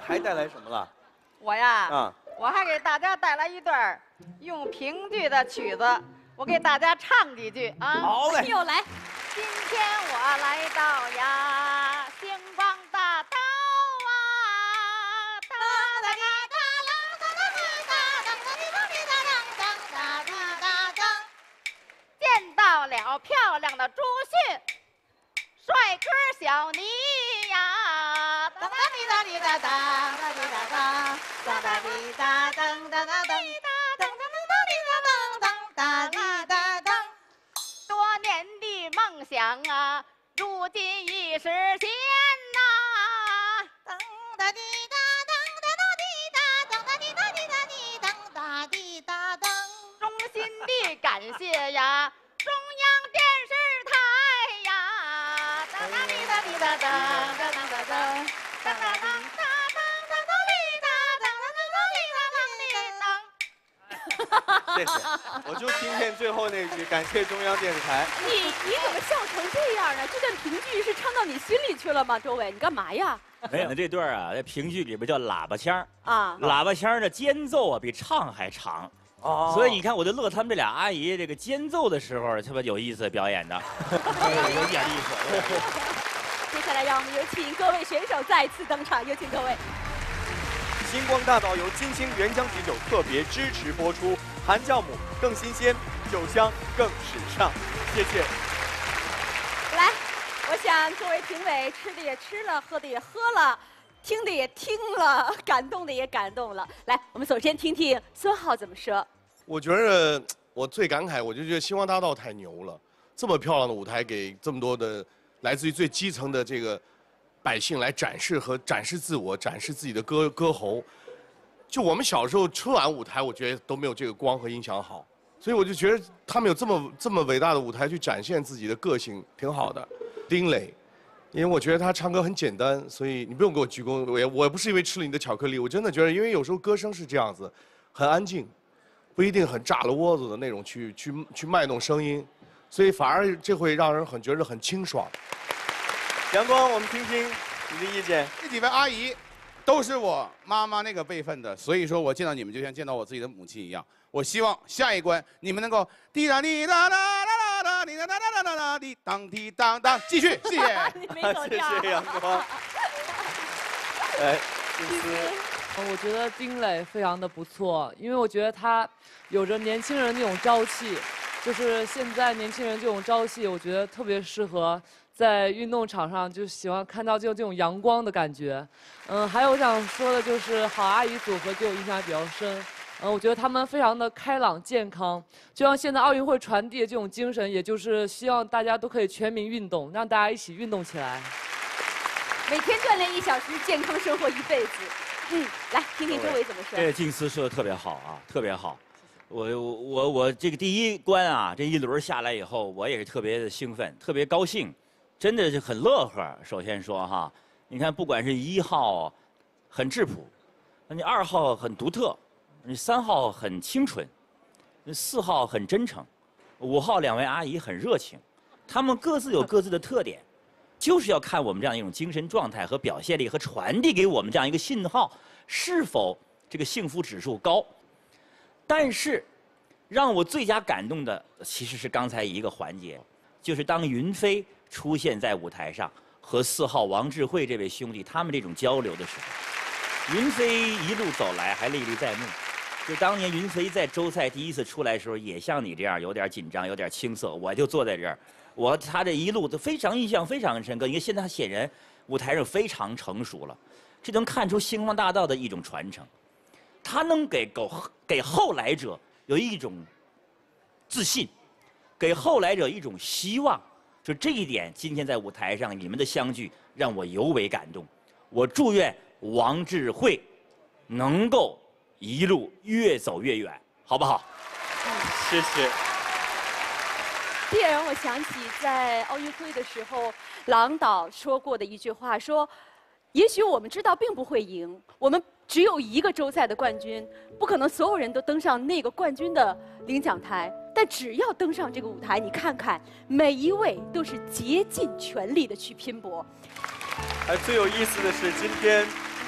还带来什么了？ 我呀， 啊， 我还给大家带来一段用评剧的曲子，我给大家唱几句啊。 好嘞。 又来。 今天我来到呀星光大道啊，哒哒滴哒啷哒哒滴哒当哒滴哒滴哒啷当哒滴哒当，见到了漂亮的朱迅，帅哥小妮呀，哒哒滴哒滴哒当哒滴哒当，哒哒滴哒当哒哒当当当当滴哒当当哒滴哒当。多年的梦想啊，如今已实现呐！当哒滴哒当哒哒滴哒当哒滴哒滴哒滴当哒滴哒当。衷心的感谢呀，中央电视台呀！当哒滴哒滴哒当当当当当当当当当当当滴哒当当当滴哒当滴当。 谢谢，我就听见最后那句，感谢中央电视台。 你你怎么笑成这样呢？这段评剧是唱到你心里去了吗？周伟，你干嘛呀？ 没有，这段啊，在评剧里边叫喇叭腔啊， 喇叭腔的间奏啊比唱还长。哦，所以你看，我就乐他们这俩阿姨这个间奏的时候，特别有意思表演的，有点意思。 接下来让我们有请各位选手再次登场，有请各位。 星光大道由金星原浆啤酒特别支持播出，含酵母更新鲜，酒香更时尚。谢谢。 来，我想各位评委吃的也吃了，喝的也喝了，听的也听了，感动的也感动了。来，我们首先听听孙浩怎么说。 我觉得我最感慨，我就觉得星光大道太牛了，这么漂亮的舞台给这么多的来自于最基层的这个百姓来展示和展示自我，展示自己的歌歌喉。就我们小时候春晚舞台，我觉得都没有这个光和音响好，所以我就觉得他们有这么这么伟大的舞台去展现自己的个性，挺好的。丁磊，因为我觉得他唱歌很简单，所以你不用给我鞠躬。我也我也不是因为吃了你的巧克力，我真的觉得，因为有时候歌声是这样子，很安静，不一定很炸了窝子的那种去去去卖弄声音，所以反而这会让人很觉得很清爽。 阳光，我们听听你的意见。 这几位阿姨都是我妈妈那个辈分的，所以说我见到你们就像见到我自己的母亲一样。我希望下一关你们能够滴答滴答答答答滴答答答答答滴当滴当当，继续，谢谢。 你没走调。 谢谢阳光。哎，金丝。 我觉得丁磊非常的不错，因为我觉得他有着年轻人那种朝气，就是现在年轻人这种朝气，我觉得特别适合在运动场上，就喜欢看到这种这种阳光的感觉。嗯，还有我想说的就是好阿姨组合给我印象比较深。嗯，我觉得他们非常的开朗健康，就像现在奥运会传递的这种精神，也就是希望大家都可以全民运动，让大家一起运动起来。 每天锻炼一小时，健康生活一辈子。嗯，来听听周伟怎么说。 这静思说的特别好啊，特别好。我我我我这个第一关啊，这一轮下来以后，我也是特别的兴奋，特别高兴，真的是很乐呵。首先说哈，你看不管是一号很质朴，你二号很独特，你三号很清纯，四号很真诚，五号两位阿姨很热情，她们各自有各自的特点。就是要看我们这样一种精神状态和表现力，和传递给我们这样一个信号，是否这个幸福指数高。但是，让我最佳感动的其实是刚才一个环节，就是当云飞出现在舞台上，和四号王智慧这位兄弟他们这种交流的时候，云飞一路走来还历历在目。就当年云飞在周赛第一次出来的时候，也像你这样有点紧张，有点青涩，我就坐在这儿。我他这一路都非常印象非常深刻，因为现在他显然舞台上非常成熟了，这能看出星光大道的一种传承，他能给给给后来者有一种自信，给后来者一种希望，就这一点，今天在舞台上你们的相聚让我尤为感动。我祝愿王智慧能够一路越走越远，好不好？ 谢谢。 这也让我想起在奥运会的时候，郎导说过的一句话，说：“也许我们知道并不会赢，我们只有一个周赛的冠军，不可能所有人都登上那个冠军的领奖台。但只要登上这个舞台，你看看，每一位都是竭尽全力的去拼搏。” 而最有意思的是，今天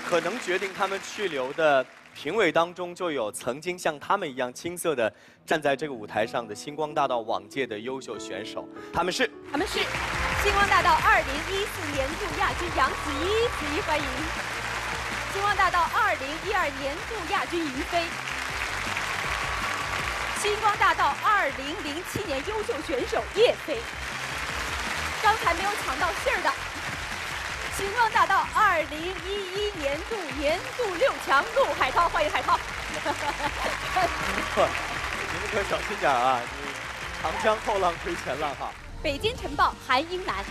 可能决定他们去留的评委当中，就有曾经像他们一样青涩的站在这个舞台上的星光大道往届的优秀选手。他们是， 他们是星光大道二零一四年度亚军杨子怡，子怡欢迎。星光大道二零一二年度亚军云飞。星光大道二零零七年优秀选手叶飞。刚才没有抢到信儿的。星光大道二零一一年度年度六强陆海涛，欢迎海涛。 你们可小心点啊！你长江后浪推前浪哈。 北京晨报韩英男。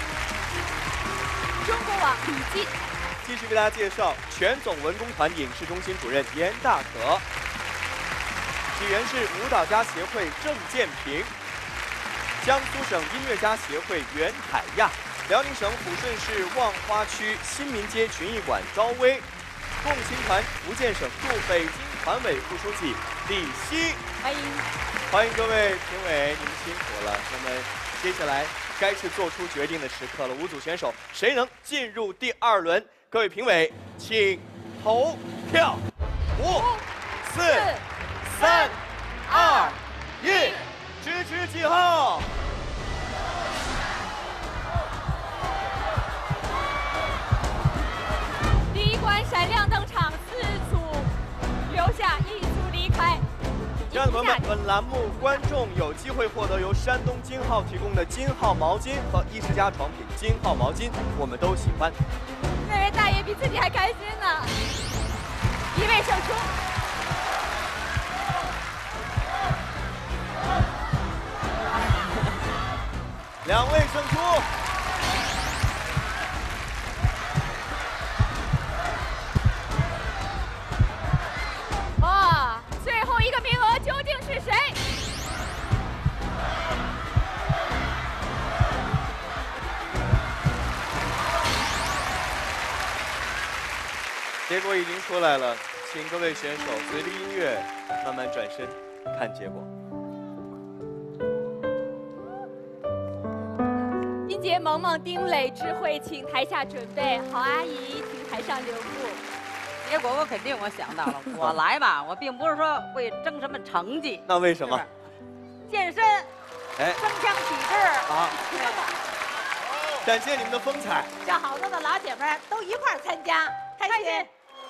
中国网李进。 继续为大家介绍全总文工团影视中心主任严大可。起源是舞蹈家协会郑建平。江苏省音乐家协会袁海亚。辽宁省抚顺市望花区新民街群艺馆招威，共青团福建省驻北京团委副书记李希， 欢迎， 欢迎各位评委，你们辛苦了。那么接下来该是做出决定的时刻了，五组选手谁能进入第二轮？各位评委，请投票。五、四、三、二、一，支持记号。 闪亮登场，四组留下，一组离开。 亲爱的朋友们，本栏目观众有机会获得由山东金浩提供的金浩毛巾和伊氏家床品金浩毛巾，我们都喜欢。 那位大爷比自己还开心呢。一位胜出。 两位胜出。 哇，最后一个名额究竟是谁？ 结果已经出来了，请各位选手随着音乐慢慢转身看结果。 英杰、萌萌、丁磊、智慧，请台下准备。郝阿姨，请台上留步。 结果我肯定我想到了，我来吧，我并不是说为争什么成绩， 那为什么？ 健身， 哎， 增强体质啊，展现你们的风采， 叫好多的老姐妹都一块儿参加，开心。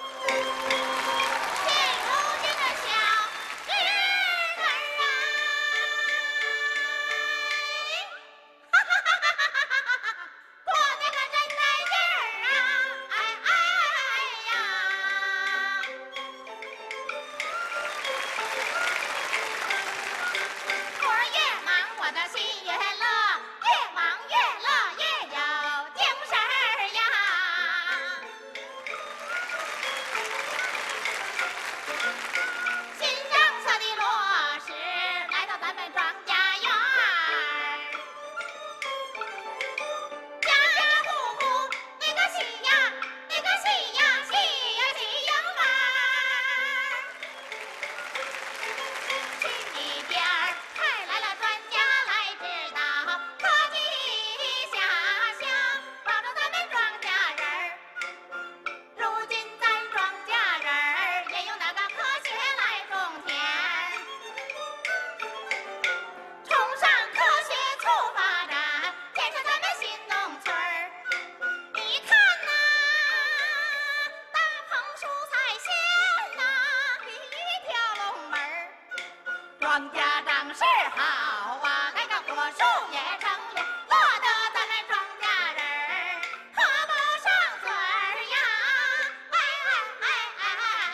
庄稼长势好啊，那个果树也成了，落得咱们庄稼人儿喝不上嘴儿呀！哎哎哎哎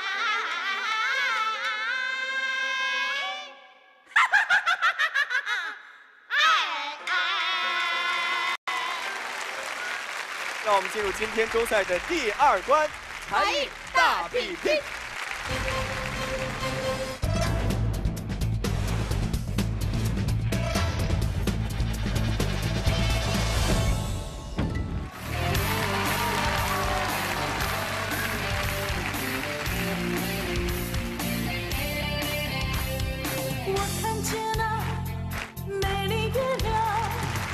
哎哎！ 让我们进入今天周赛的第二关——才艺大比拼。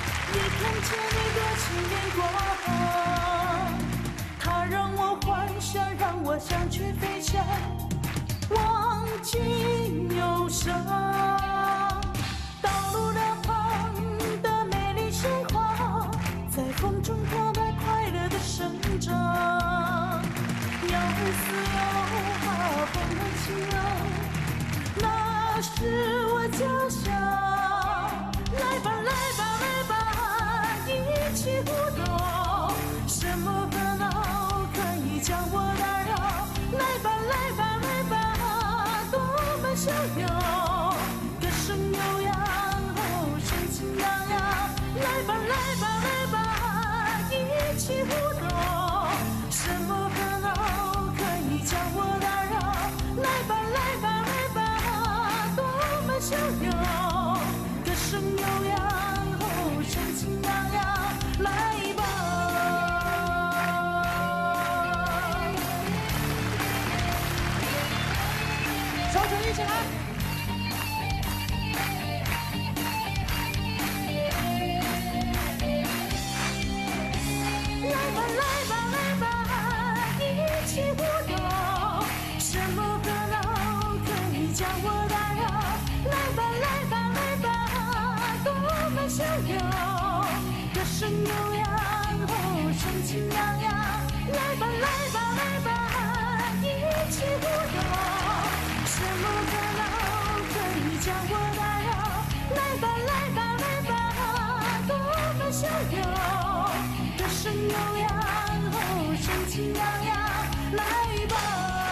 看见你的轻眼光，它让我欢喜想让我想去飞翔，忘记忧伤。道路两旁的美丽鲜花，在风中飘摆，快乐的生长。有丝有花，风很轻柔，那是我家乡。来吧来吧来吧，一起互动，什么烦恼可以将我打扰？来吧来吧来吧，多么相拥，歌声悠扬，哦，深情洋洋。来吧来吧来吧，一起互动，什么烦恼可以将我打扰？来吧来吧来吧，多么相拥，歌声悠扬，哦，深情洋洋。来吧。手指一起来。来吧来吧来吧，一起互动，什么烦恼可以将我打扰？来吧来吧来吧，多么相拥，歌声悠扬，哦，深情洋洋。来吧来吧来吧，一起互动，什么烦恼可以将我打扰？来吧来吧来吧，多么相拥，歌声悠扬，哦，深情洋洋。来吧。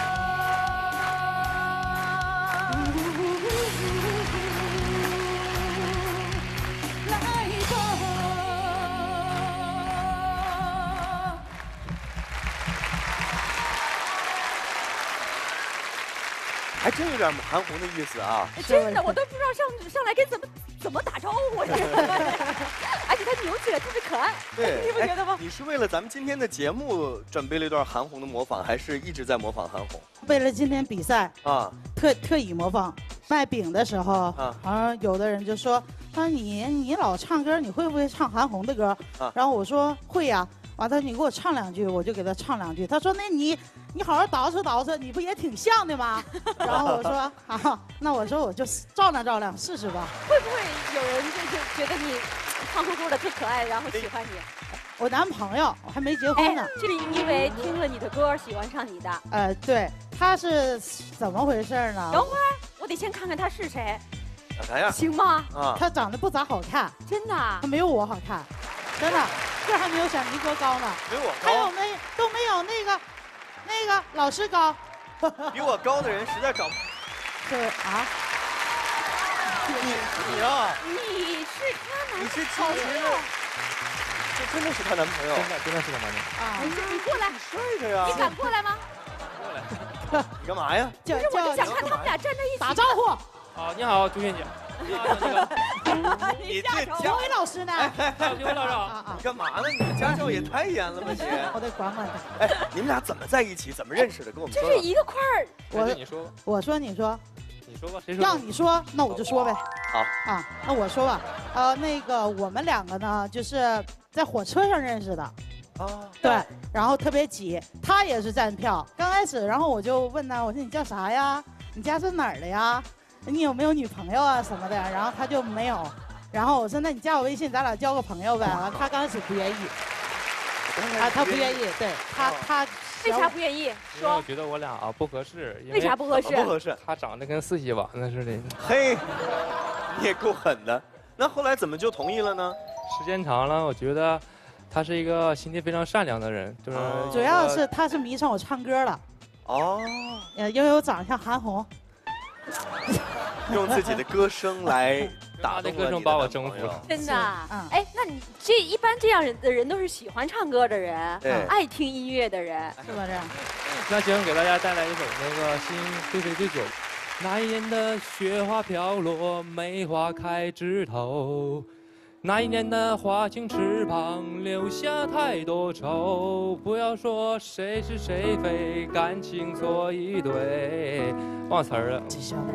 还真有点韩红的意思啊！ 真的，我都不知道上上来该怎么怎么打招呼，而且他扭起来特别可爱， 对， 你不觉得吗？ 你是为了咱们今天的节目准备了一段韩红的模仿，还是一直在模仿韩红？ 为了今天比赛啊， 特特意模仿。卖饼的时候， 啊， 好像有的人就说：“他说你你老唱歌，你会不会唱韩红的歌？” 啊， 然后我说会呀。完他你给我唱两句，我就给他唱两句。他说：“那你你好好捯饬捯饬，你不也挺像的吗？”然后我说：“啊，那我说我就照亮照亮，试试吧。” 会不会有人就是觉得你胖乎乎的特可爱，然后喜欢你？ 我男朋友，我还没结婚呢。 是因为听了你的歌喜欢上你的？ 呃，对，他是怎么回事呢？ 等会儿我得先看看他是谁。 长啥样？ 行吗？ 啊， 他长得不咋好看， 真的。 他没有我好看，真的。个还没有小尼哥高呢， 没我高， 还有那都没有那个，那个老师高。 比我高的人实在找不。 对啊。 你你啊？ 你是他男朋友？ 你是金琴的？这真的是她男朋友？ 真的真的是她男朋友。 啊！你过来， 帅着呀！ 你敢过来吗？ 过来。 你干嘛呀？ 不是，我就想看他们俩站在一起打招呼。 啊，你好，朱萱姐。 你这评委老师呢？ 评委老师啊， 你干嘛呢？你家教也太严了吧，姐！ 我得管管他。 哎，你们俩怎么在一起？怎么认识的？跟我们说。 这是一个块儿。 我你说。 我说你说。 你说吧，谁说？ 让你说，那我就说呗。 好。 啊，那我说吧。呃，那个我们两个呢，就是在火车上认识的。 啊。 对，然后特别挤，他也是站票。刚开始，然后我就问他，我说你叫啥呀？你家是哪儿的呀？你有没有女朋友啊什么的？然后他就没有，然后我说那你加我微信，咱俩交个朋友呗。完他刚开始不愿意，啊他不愿意，对他他为啥不愿意？说我觉得我俩啊不合适。 为啥不合适？ 不合适。 他长得跟四喜丸子似的。 嘿，你也够狠的。那后来怎么就同意了呢？ 时间长了，我觉得他是一个心地非常善良的人，就是主要是他是迷上我唱歌了。 哦， 呃，因为我长得像韩红。 用自己的歌声来打动了你的歌声把我征服了。 真的，嗯，哎，那你这一般这样的人都是喜欢唱歌的人，爱听音乐的人， 是吧？这样。 那今天给大家带来一首那个《心飞飞醉酒》。那一年的雪花飘落，梅花开枝头。那一年的花情翅膀，留下太多愁。不要说谁是谁非，感情错一对。忘词儿了。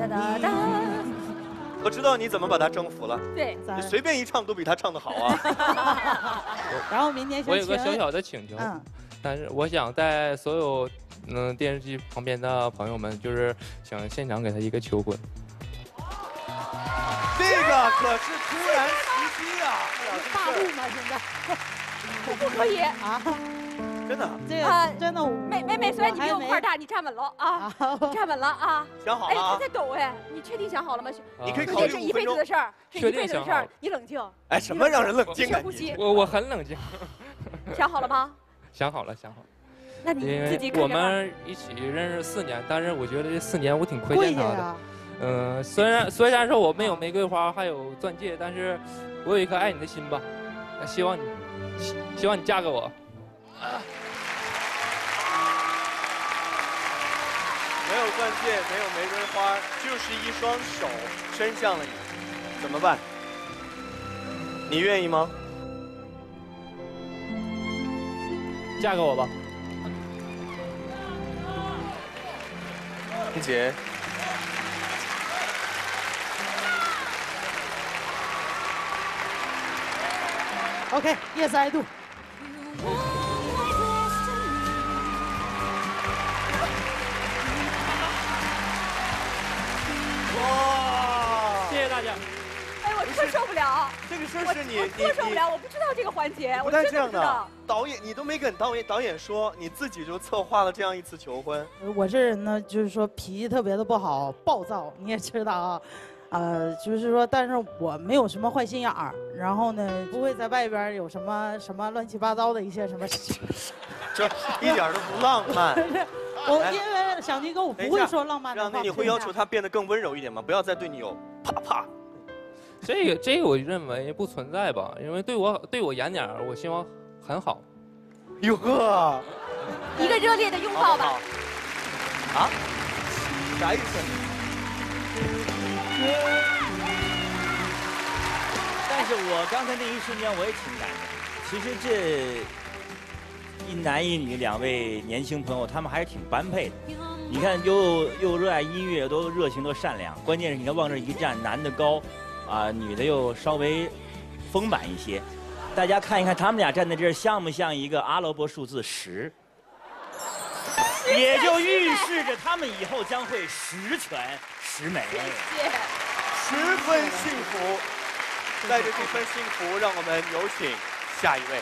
我知道你怎么把他征服了。 对， 你随便一唱都比他唱得好啊。 然后明年我有个小小的请求， 嗯， 但是我想在所有嗯电视机旁边的朋友们，就是想现场给他一个求婚。 这个可是突然袭击啊！ 大陆吗？现在不可以啊！ 真的， 这个真的， 妹妹妹，虽然你比我块大，你站稳了啊！你站稳了啊！哎， 想好了啊他在抖哎，你确定想好了吗？ 你可以考虑这是一辈子的事儿，是一辈子的事儿，你冷静。 哎，什么让人冷静啊？ 深呼吸。 我我很冷静。 想好了吗？ 想好了，想好了。 那你自己看我着吧。 们一起认识四年，但是我觉得这四年我挺亏欠他的。 呀嗯，虽然虽然说我没有玫瑰花，还有钻戒，但是我有一颗爱你的心吧。希望你，希希望你嫁给我。 没有钻戒，没有玫瑰花，就是一双手伸向了你，怎么办？你愿意吗？ 嫁给我吧。 婷姐。 OK，Yes I do。 哇！ 谢谢大家。 哎，我特受不了。 这个事儿是你我你特受不了，我不知道这个环节，我真不带这样的不知道。 的。导演，你都没跟导演导演说，你自己就策划了这样一次求婚。 我这人呢，就是说脾气特别的不好，暴躁，你也知道啊。呃，就是说，但是我没有什么坏心眼儿，然后呢，不会在外边有什么什么乱七八糟的一些什么， 这一点都不浪漫。 我因为小宁哥，我不会说浪漫的话。 让那你会要求他变得更温柔一点吗？不要再对你有啪啪。 这个这个我认为不存在吧，因为对我对我严点儿，我希望很好。 哟呵， 一个热烈的拥抱吧。 啊？啥意思？ 但是我刚才那一瞬间我也挺感动。其实这一男一女两位年轻朋友，他们还是挺般配的。你看，又又热爱音乐，都热情，都善良。关键是你看往这一站，男的高，啊，女的又稍微丰满一些。大家看一看，他们俩站在这儿，像不像一个阿拉伯数字十？也就预示着他们以后将会十全十美。 谢谢。 十分幸福。带着这份幸福，让我们有请下一位。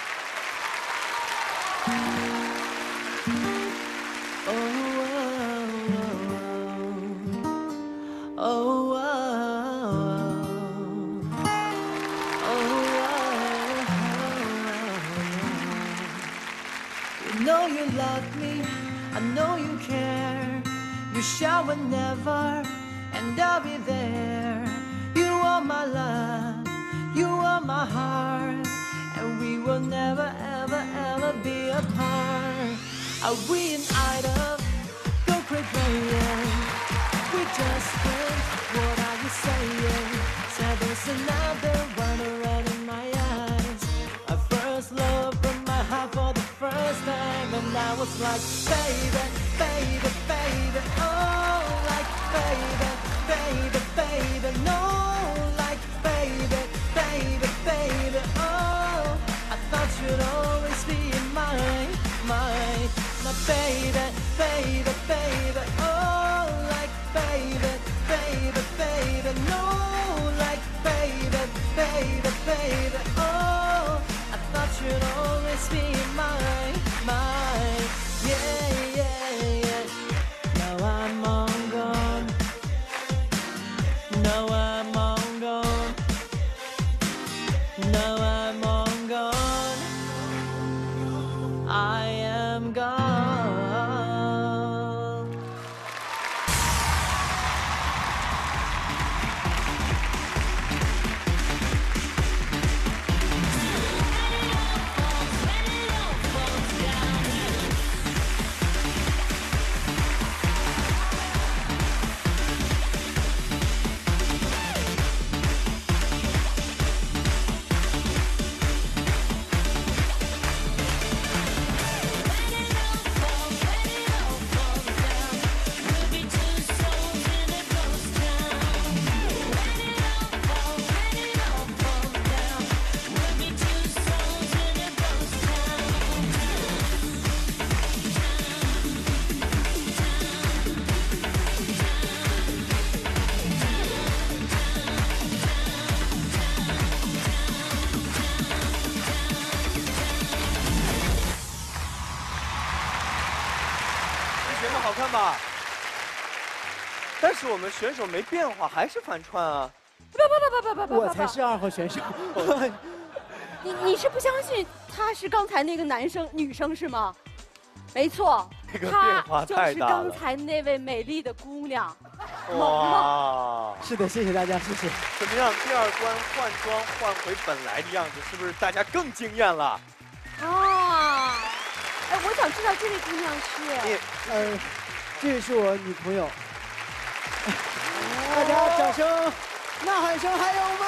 You know you love me, I know you care. You shall never, and I'll be there. You are my love, you are my heart, and we will never, ever, ever be apart. Are we an item? Go quit playing. We just friends, what are you saying? Said there's another one around in my eyes. I first loved from my heart for the first time, and I was like, baby, baby, baby, oh, like baby, baby, baby, no, like baby, baby, baby, oh, I thought you'd always be mine, mine, my baby, baby, baby, oh, like baby, baby, baby, no, like baby, baby, baby, oh, I thought you'd always be mine, mine, yeah, yeah, yeah. Now I'm all gone. Now I'm all gone. Now I'm all gone. I am gone. 看吧？但是我们选手没变化，还是反串啊！ 不不不不不不不， 我才是二号选手。 你你是不相信他是刚才那个男生女生是吗？没错， 这个变化她就是太大了刚才那位美丽的姑娘。 哇！ 是的，谢谢大家，谢谢。 怎么样？第二关换装换回本来的样子，是不是大家更惊艳了？ 啊！哎，我想知道这位姑娘是…… 呃，这是我女朋友。大家掌声、呐喊声还有吗？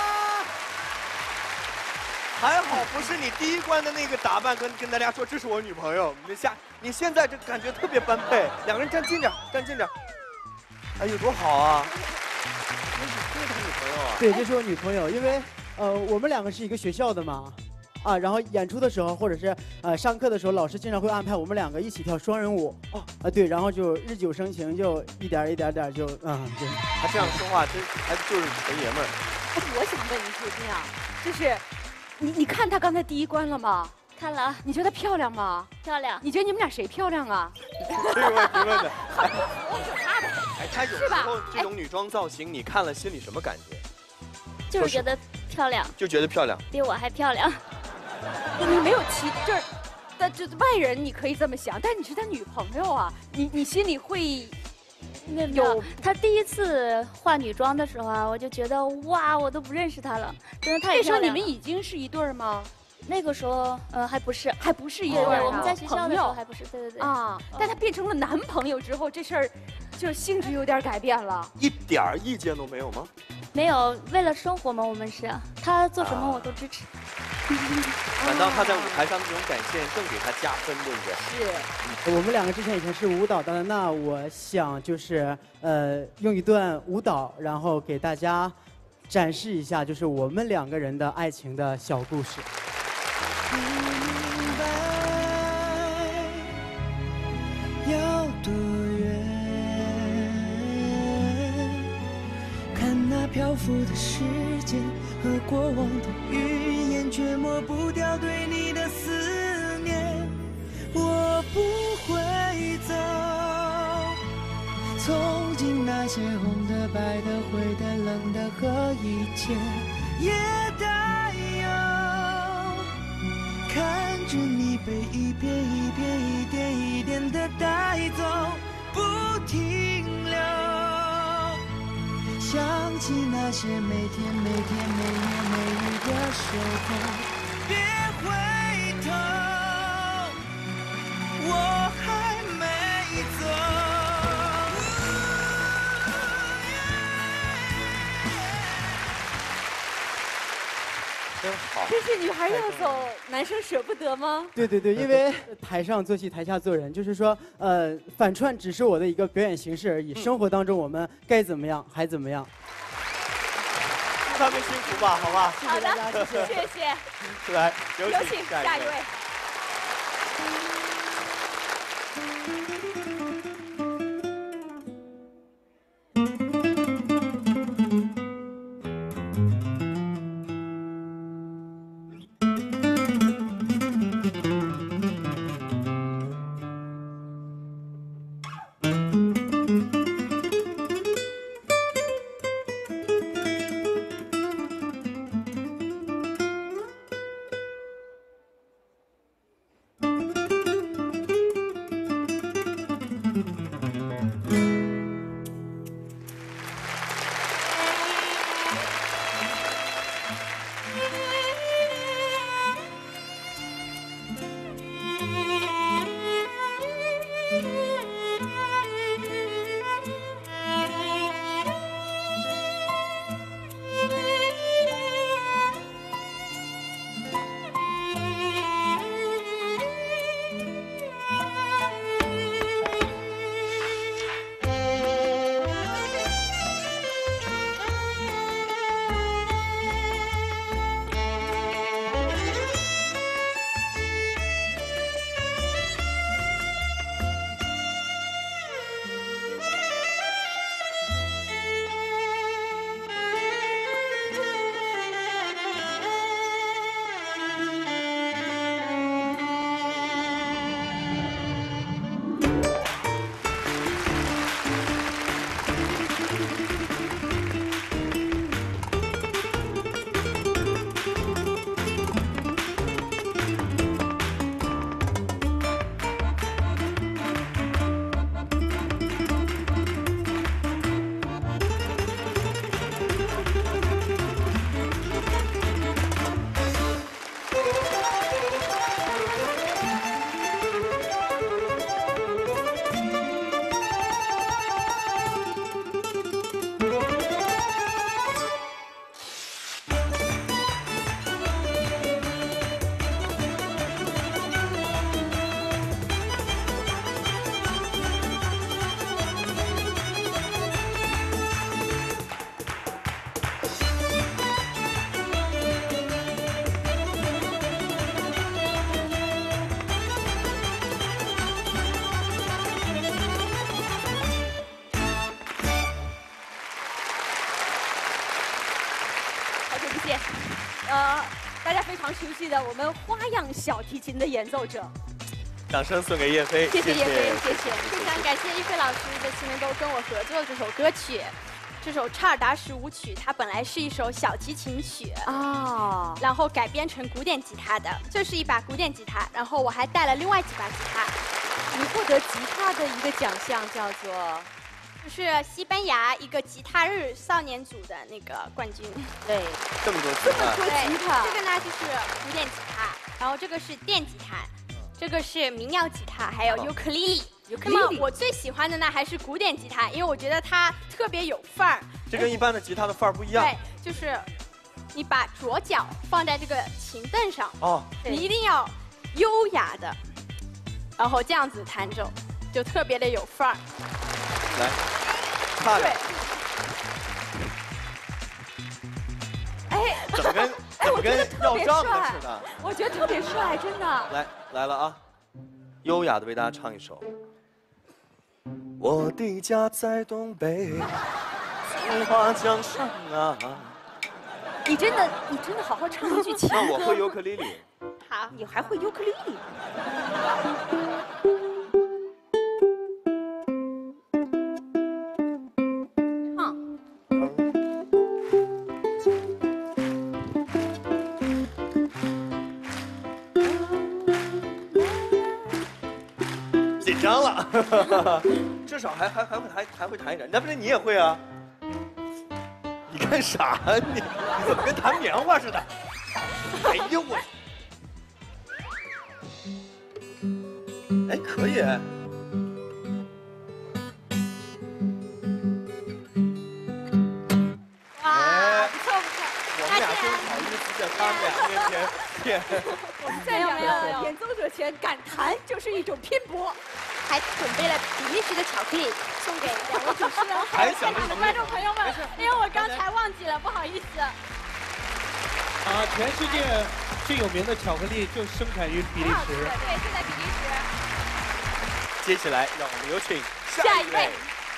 还好不是你第一关的那个打扮，跟跟大家说这是我女朋友。你下你现在这感觉特别般配，两个人站近点，站近点。哎呦，多好啊！这是这是他女朋友啊？ 对，这是我女朋友，因为呃，我们两个是一个学校的嘛，啊，然后演出的时候或者是呃上课的时候，老师经常会安排我们两个一起跳双人舞。哦，啊对，然后就日久生情，就一点一点点就嗯，对。 他这样说话真还就是纯爷们儿。 我想问一句，姑娘，就是你你看她刚才第一关了吗？ 看了。 你觉得漂亮吗？ 漂亮。 你觉得你们俩谁漂亮啊？ 这个问题问的。 他的。 哎，她有时候这种女装造型，你看了心里什么感觉？ 就是觉得漂亮。 就觉得漂亮。 比我还漂亮。 你没有其就是，但这外人你可以这么想，但你是他女朋友啊，你你心里会有有。他第一次化女装的时候啊，我就觉得哇，我都不认识他了，真的太漂亮了。 那时候你们已经是一对儿吗？ 那个时候，呃，还不是， 还不是一对儿、啊。 我们在学校的时候还不是，对对对。 啊，但他变成了男朋友之后，这事儿就性质有点改变了。 一点儿意见都没有吗？ 没有，为了生活嘛，我们是，他做什么我都支持。 反倒他在舞台上的这种展现更给他加分，对不对？ 是。我们两个之前以前是舞蹈的，那我想就是呃用一段舞蹈，然后给大家展示一下，就是我们两个人的爱情的小故事。 明白要多远？看那漂浮的时间和过往的云烟，却抹不掉对你的思念。我不会走，从今那些红的、白的、灰的、冷的和一切也带有。看着你被一遍一遍一点一点的带走，不停留。想起那些每天每天每年每日的守候，别回头，我还没走。 真好。 这是女孩要走，男生舍不得吗？ 对对对，因为台上做戏，台下做人，就是说，呃，反串只是我的一个表演形式而已。生活当中我们该怎么样还怎么样。 祝他们幸福吧，好吧？ 好的，谢谢。谢谢。 来，有有请下一位。 熟悉的我们花样小提琴的演奏者。 掌声送给叶飞， 谢谢叶飞，谢谢。 非常感谢叶飞老师在七年都跟我合作这首歌曲。这首查尔达什舞曲，它本来是一首小提琴曲哦， 然后改编成古典吉他的。这是一把古典吉他，然后我还带了另外几把吉他。 你获得吉他的一个奖项叫做， 就是西班牙一个吉他日少年组的那个冠军。 对， 这么多吉他， 这么多吉他。 这个呢就是古典吉他，然后这个是电吉他，这个是民谣吉他，还有尤克里里。那么我最喜欢的呢还是古典吉他，因为我觉得它特别有范儿。 这跟一般的吉他的范儿不一样。 对，就是你把左脚放在这个琴凳上， 哦， 你一定要优雅的，然后这样子弹奏，就特别的有范儿。 来，差点。 哎， 怎么跟哎，我觉得特别要账的帅似的？ 我觉得特别帅，真的。 来来了啊，优雅的为大家唱一首。我的家在东北，松花江上啊。 你真的，你真的好好唱一句情歌。 那我会尤克里里。 好， 你还会尤克里里。 紧张了，至少还还还会还还会弹一点，那不是你也会啊？你干啥你？你怎么跟弹棉花似的？哎呦我！哎，可以。 哇，不错不错。 我们俩真好意思在他们俩面前骗。 我们在两个演奏者前敢弹就是一种拼搏。 还准备了比利时的巧克力送给两位主持人，还有现场的观众朋友们，因为我刚才忘记了，不好意思。 啊，全世界最有名的巧克力就生产于比利时。 对，就在比利时。 接下来，让我们有请下一位。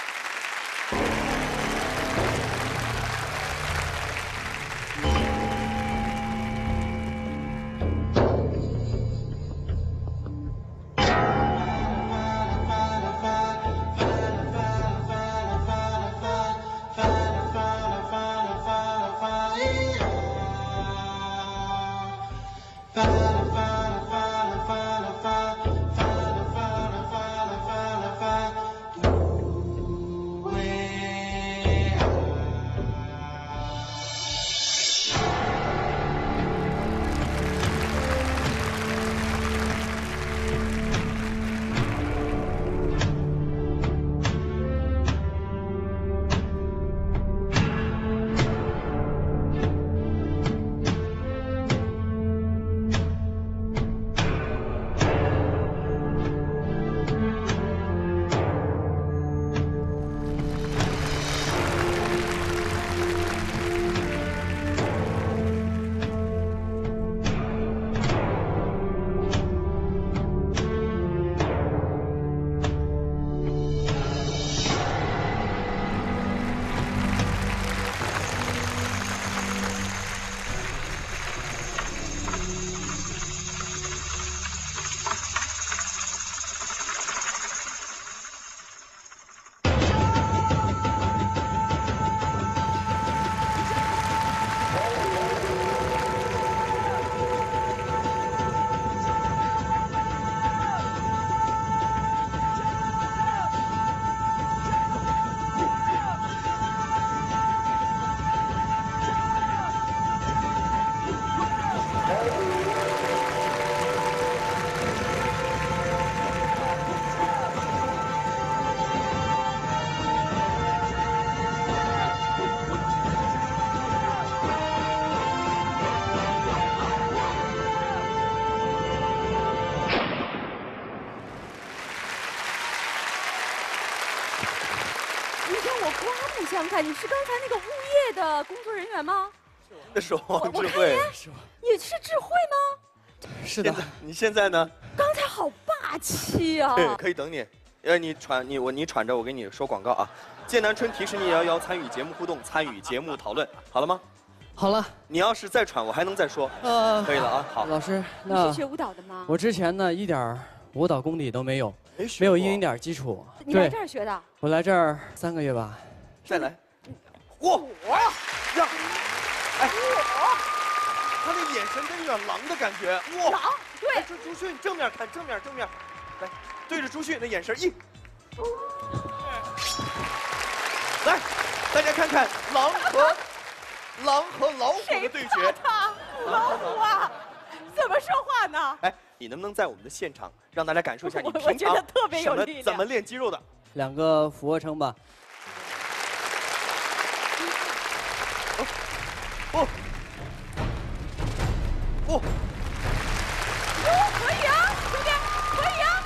想看，你是刚才那个物业的工作人员吗？ 那是王智慧，是吧？ 你是智慧吗？ 是的。你现在呢？ 刚才好霸气啊！ 对，可以等你。呃，你喘，你我你喘着，我给你说广告啊。剑南春提示你也要要参与节目互动，参与节目讨论，好了吗？ 好了， 你要是再喘，我还能再说。 呃， 可以了啊，好。 老师， 你那是学舞蹈的吗？ 我之前呢一点儿舞蹈功底都没有，没有一丁点儿基础。 你来这儿学的？ 我来这儿三个月吧。 再来。哇！呀！哎，他那眼神跟有点狼的感觉。哇！ 狼？对。 朱朱迅正面看，正面正面，来对着朱迅那眼神一。来，大家看看狼和狼和老虎的对决。 他老虎啊，怎么说话呢？ 哎，你能不能在我们的现场让大家感受一下你我平常觉得特别有怎么力量怎么练肌肉的？ 两个俯卧撑吧。 哦。哦。 哦，可以啊，兄弟，可以啊。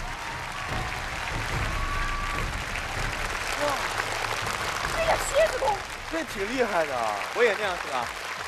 哇， 这个蝎子功， 这挺厉害的，我也那样是吧？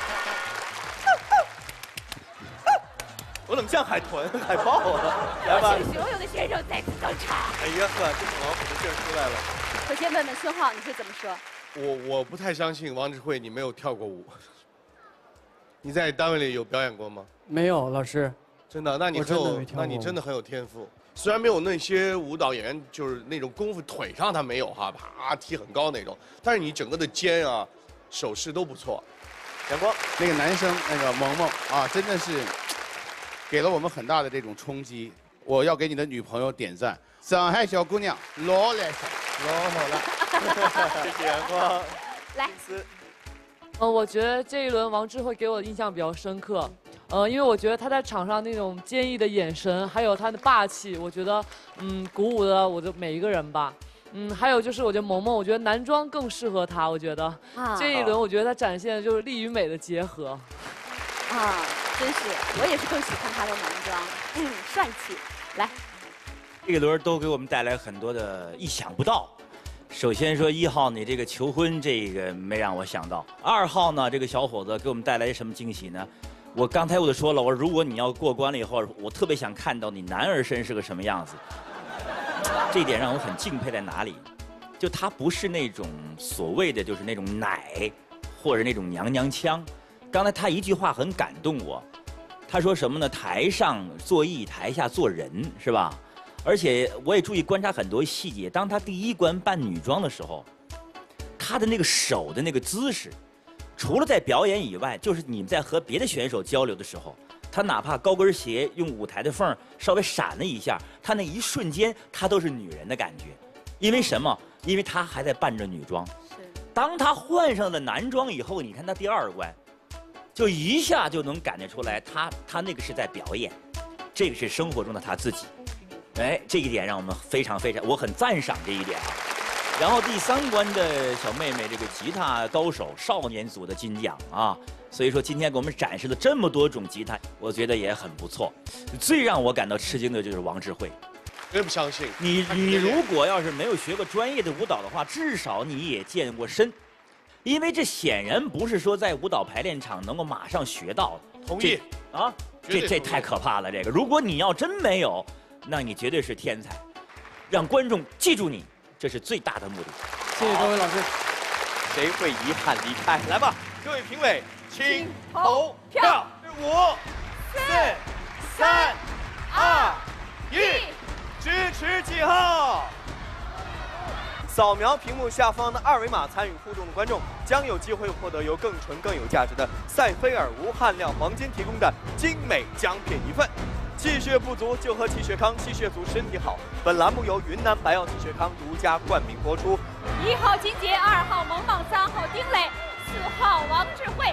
我怎么像海豚、海豹啊？来吧， 请所有的选手再次登场。 哎呀呵，这种老虎的劲儿出来了。 首先问问孙浩，你会怎么说？ 我我不太相信王智慧，你没有跳过舞。你在单位里有表演过吗？ 没有，老师。 真的？那你我很有真的没跳过那你真的很有天赋。虽然没有那些舞蹈演员就是那种功夫，腿上他没有哈，啪踢很高那种，但是你整个的肩啊、手势都不错。 阳光， 那个男生那个萌萌啊，真的是给了我们很大的这种冲击。我要给你的女朋友点赞，上海小姑娘老来塞，老好了。 谢谢阳光。 来， 呃，我觉得这一轮王智慧给我的印象比较深刻，呃，因为我觉得他在场上那种坚毅的眼神，还有他的霸气，我觉得，嗯，鼓舞了我的每一个人吧。嗯，还有就是我觉得萌萌，我觉得男装更适合她，我觉得、 啊、 这一轮我觉得她展现的就是力与美的结合。 啊，真是，我也是更喜欢她的男装，嗯，帅气。来， 这一轮都给我们带来很多的意想不到。首先说一号，你这个求婚这个没让我想到。二号呢，这个小伙子给我们带来什么惊喜呢？我刚才我就说了，我说如果你要过关了以后，我特别想看到你男儿身是个什么样子。这一点让我很敬佩在哪里？就他不是那种所谓的就是那种奶，或者那种娘娘腔。刚才他一句话很感动我，他说什么呢？台上做艺，台下做人，是吧？而且我也注意观察很多细节。当他第一关扮女装的时候，他的那个手的那个姿势，除了在表演以外，就是你们在和别的选手交流的时候，他哪怕高跟鞋用舞台的缝稍微闪了一下，他那一瞬间，他都是女人的感觉。因为什么？因为他还在扮着女装。 是。 当他换上了男装以后，你看他第二关，就一下就能感觉出来他，他他那个是在表演，这个是生活中的他自己。哎，这一点让我们非常非常，我很赞赏这一点啊。然后第三关的小妹妹，这个吉他高手少年组的金奖啊，所以说今天给我们展示了这么多种吉他，我觉得也很不错。最让我感到吃惊的就是王智慧， 真不相信你你如果要是没有学过专业的舞蹈的话，至少你也健过身，因为这显然不是说在舞蹈排练场能够马上学到的。 同意啊，这这太可怕了！这个，如果你要真没有，那你绝对是天才，让观众记住你，这是最大的目的。 谢谢各位老师。 谁会遗憾离开？来吧，各位评委，请投票。五、四、三、二、一，支持几号？扫描屏幕下方的二维码参与互动的观众，将有机会获得由更纯更有价值的赛菲尔无汗料黄金提供的精美奖品一份。气血不足就喝气血康，气血足身体好。本栏目由云南白药气血康独家冠名播出。 一号金杰，二号萌萌，三号丁磊，四号王智慧。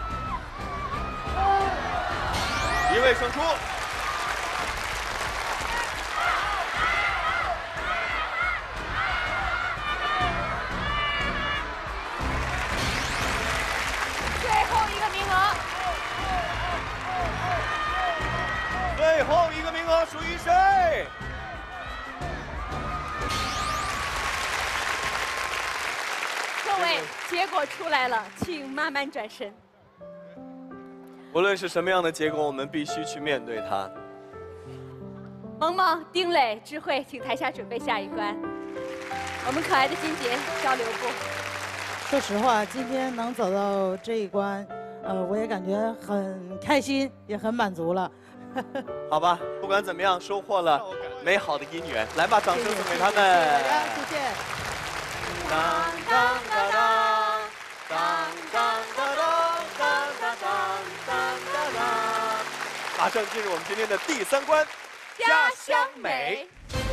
一位胜出。 最后一个名额。 最后一个名额属于谁？ 各位，结果出来了，请慢慢转身。 无论是什么样的结果，我们必须去面对它。 萌萌、丁磊、智慧，请台下准备下一关。我们可爱的金杰交流部。 说实话，今天能走到这一关，呃，我也感觉很开心，也很满足了。 好吧，不管怎么样，收获了美好的姻缘。来吧，掌声送给他们。 谢谢。 当当当当当当当当当当当当，马上进入我们今天的第三关，家乡美。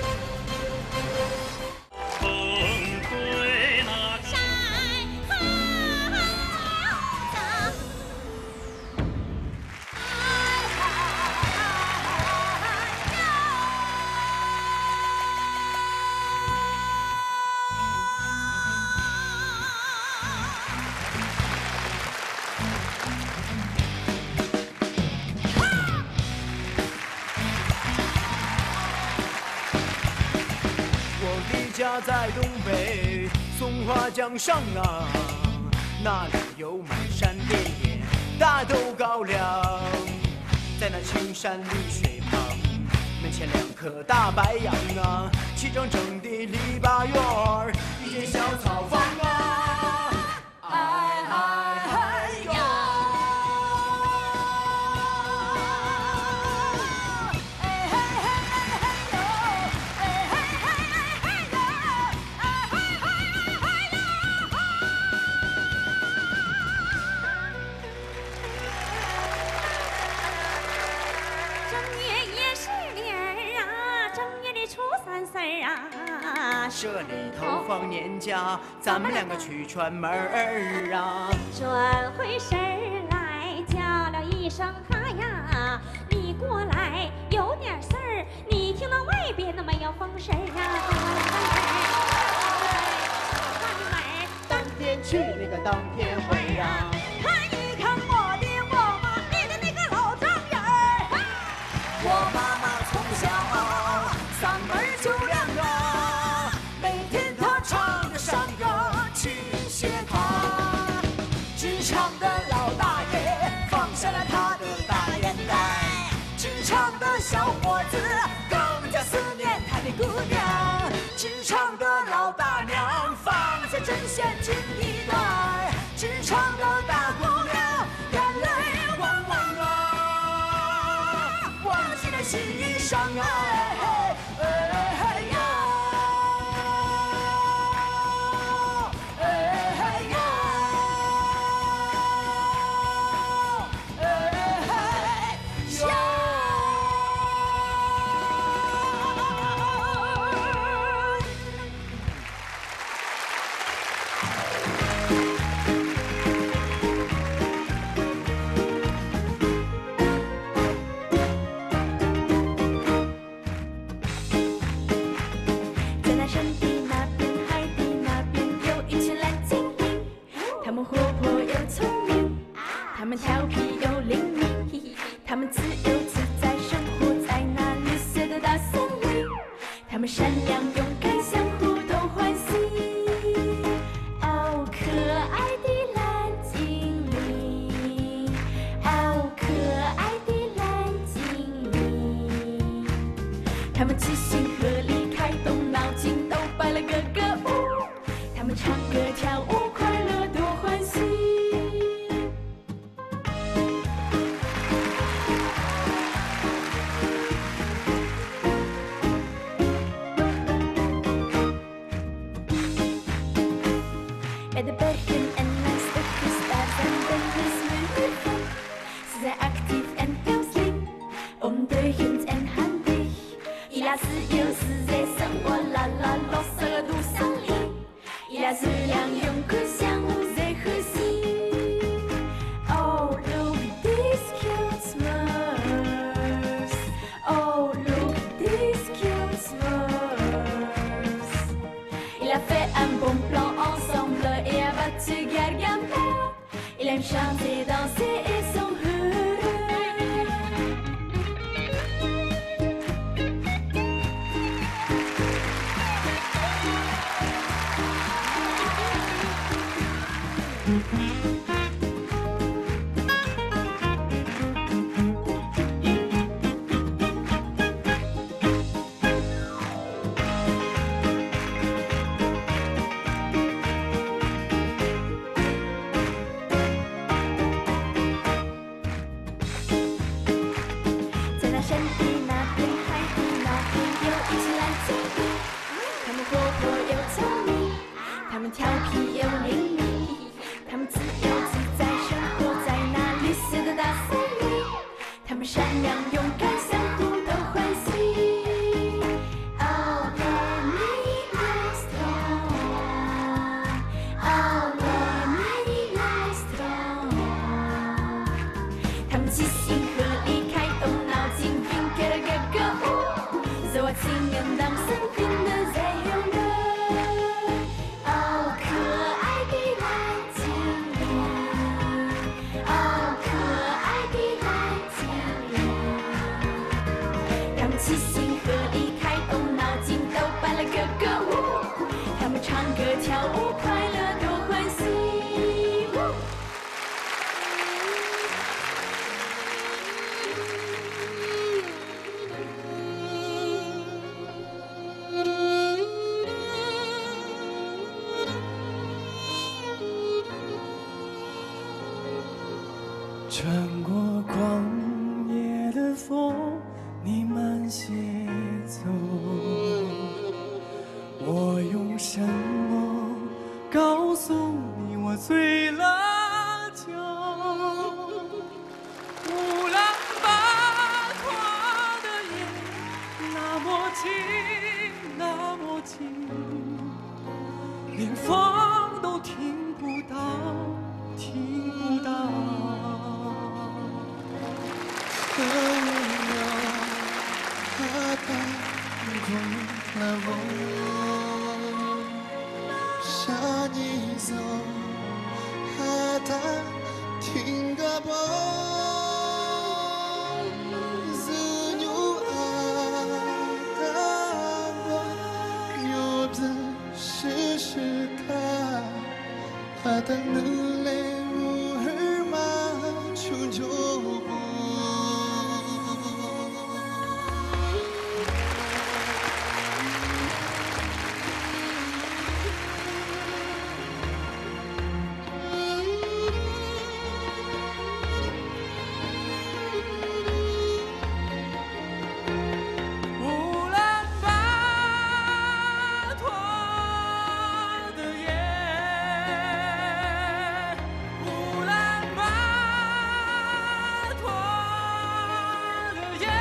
家在东北松花江上啊，那里有满山遍野大豆高粱，在那青山绿水旁，门前两棵大白杨啊，齐整整的篱笆院儿，一间小草房啊，哎哎哎呀！这里头放年假，咱们两个去串门儿啊。 转回身来叫了一声哈呀，你过来有点事儿，你听到外边的没有风声啊？ 当天去那个当天回呀。 看一看我的我妈，你的那个老丈人儿。 我妈妈从小嗓门就亮啊，每天她唱着山歌去学堂。职场的老大爷放下了他的大烟袋，职场的小伙子更加思念他的姑娘，职场的老大娘放下针线锦衣带，职场的大姑娘眼泪汪汪啊，忘记了新衣裳啊。 调皮又灵敏，他们自由自在生活在那绿色的大森林，他们善良勇敢，相互都欢喜。哦，可爱的蓝精灵，哦，可爱的蓝精灵，他们知心合力，开动脑筋，都摆了个个舞，他们唱歌跳舞，快乐多欢喜。Bij de bergen en langs de kust, daar zijn de smulven. Ze zijn actief en heel slim, ondeugend en handig. Il a 自由自在生活，啦啦啰嗦的路上里。Il a 这样勇敢相互在呼吸。Oh, look these cute mouse. Oh, look these cute mouse. Il a fait un bon plan ensemble. Tu Gargamel, il aime chanter, danser et sont heureux. 山的那边，海的那边有一群蓝精灵，他们活泼又聪明，他们调皮又伶俐，他们自由自在生活在那绿色的大森林，他们善良勇敢，相互都欢喜。Oh, let me nice strong. Oh, let me nice strong. 他们齐心合力，开动脑筋，并给了个个舞，做情人当身边的在用的。哦，可爱的蓝精灵，哦，可爱的蓝精灵。他们齐心合力，开动脑筋，都摆了个个舞，他们唱歌跳舞，快乐多欢喜。 穿过狂野的风，你慢些走。我用什么告诉你我醉了酒？乌兰巴托的夜那么静，那么静，连风都听不到，听不到。和我有何等困难我向你走，何等听个不自由爱的我，有的是时刻，何等能泪无耳嘛，求救不。乌兰巴托的夜，乌兰巴托的夜。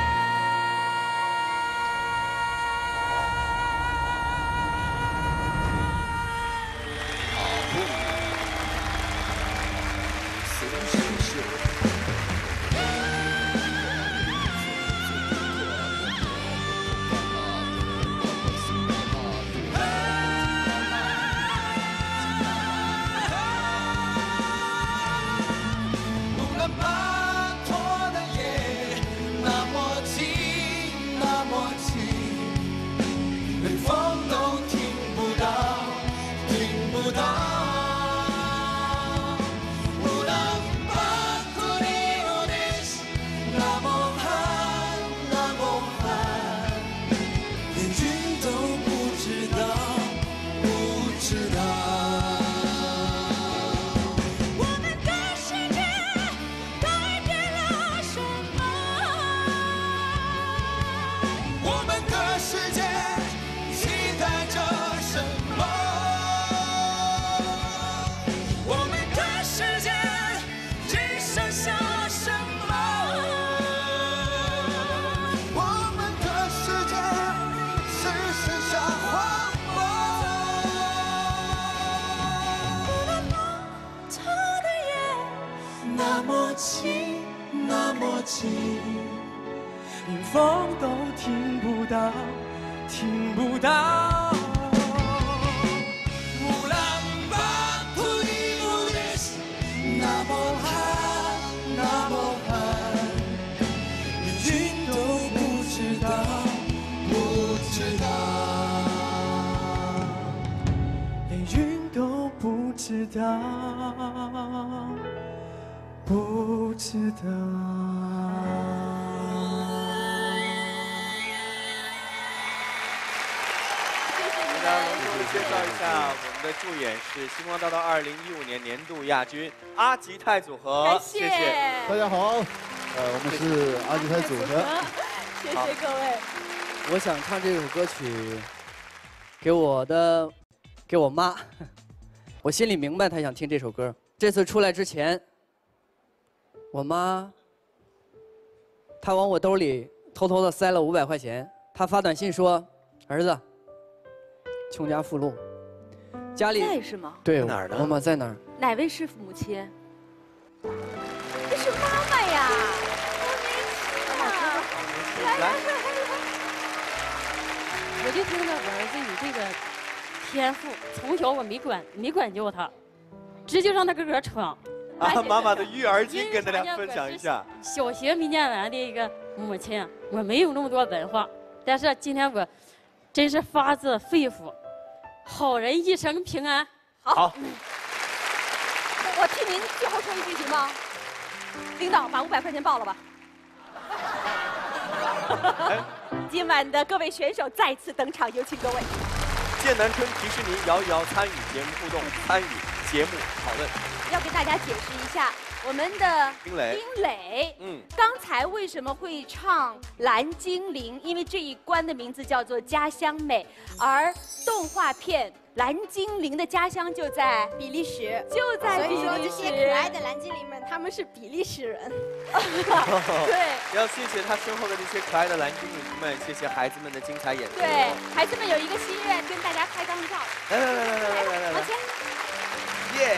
乌兰巴托的夜，那么静，那么静，连风都听不到，听不到。乌兰巴托的夜，那么寒，那么寒，连云都不知道，不知道。我们的世界改变了什么？我们的世界期待着什么？我们的世界只剩下什么？我们的世界只剩下荒漠。乌兰巴托的夜，那么静，那么静，连风都听不到，听不到。乌兰巴托的夜，那么寒，那么寒，连云都不知道，不知道，连云都不知道，不知道。 大家隆重的介绍一下，我们的助演是星光大道二零一五年年度亚军阿吉泰组合， 感谢谢谢。 大家好，呃，我们是阿吉泰组合。 谢谢各位。 我想唱这首歌曲，给我的，给我妈。我心里明白她想听这首歌。这次出来之前，我妈，她往我兜里偷偷的塞了五百块钱。她发短信说：“儿子，穷家富路，家里在是吗？ 对哪儿呢？ 妈妈在哪儿？ 哪位是母亲？这是妈妈呀！ 来来来，我就觉得我儿子有这个天赋，从小我没管没管教他，直接让他搁这闯。 啊，妈妈的育儿经跟大家分享一下。 小学没念完的一个母亲，我没有那么多文化，但是今天我真是发自肺腑，好人一生平安。 好。 我我替您最后说一句行吗？领导把五百块钱报了吧。今晚的各位选手再次登场，有请各位。 剑南春迪士尼摇一摇参与节目互动，参与节目讨论。 要给大家解释一下，我们的丁磊， 丁磊， 嗯， 刚才为什么会唱《蓝精灵》？因为这一关的名字叫做《家乡美》，而动画片《蓝精灵》的家乡就在比利时， 就在比利时。 所以说这些可爱的蓝精灵们，他们是比利时人。 对， 要谢谢他身后的这些可爱的蓝精灵们，谢谢孩子们的精彩演出。 对，孩子们有一个心愿，跟大家拍张照。 来来来来来来来来， 往前。 耶！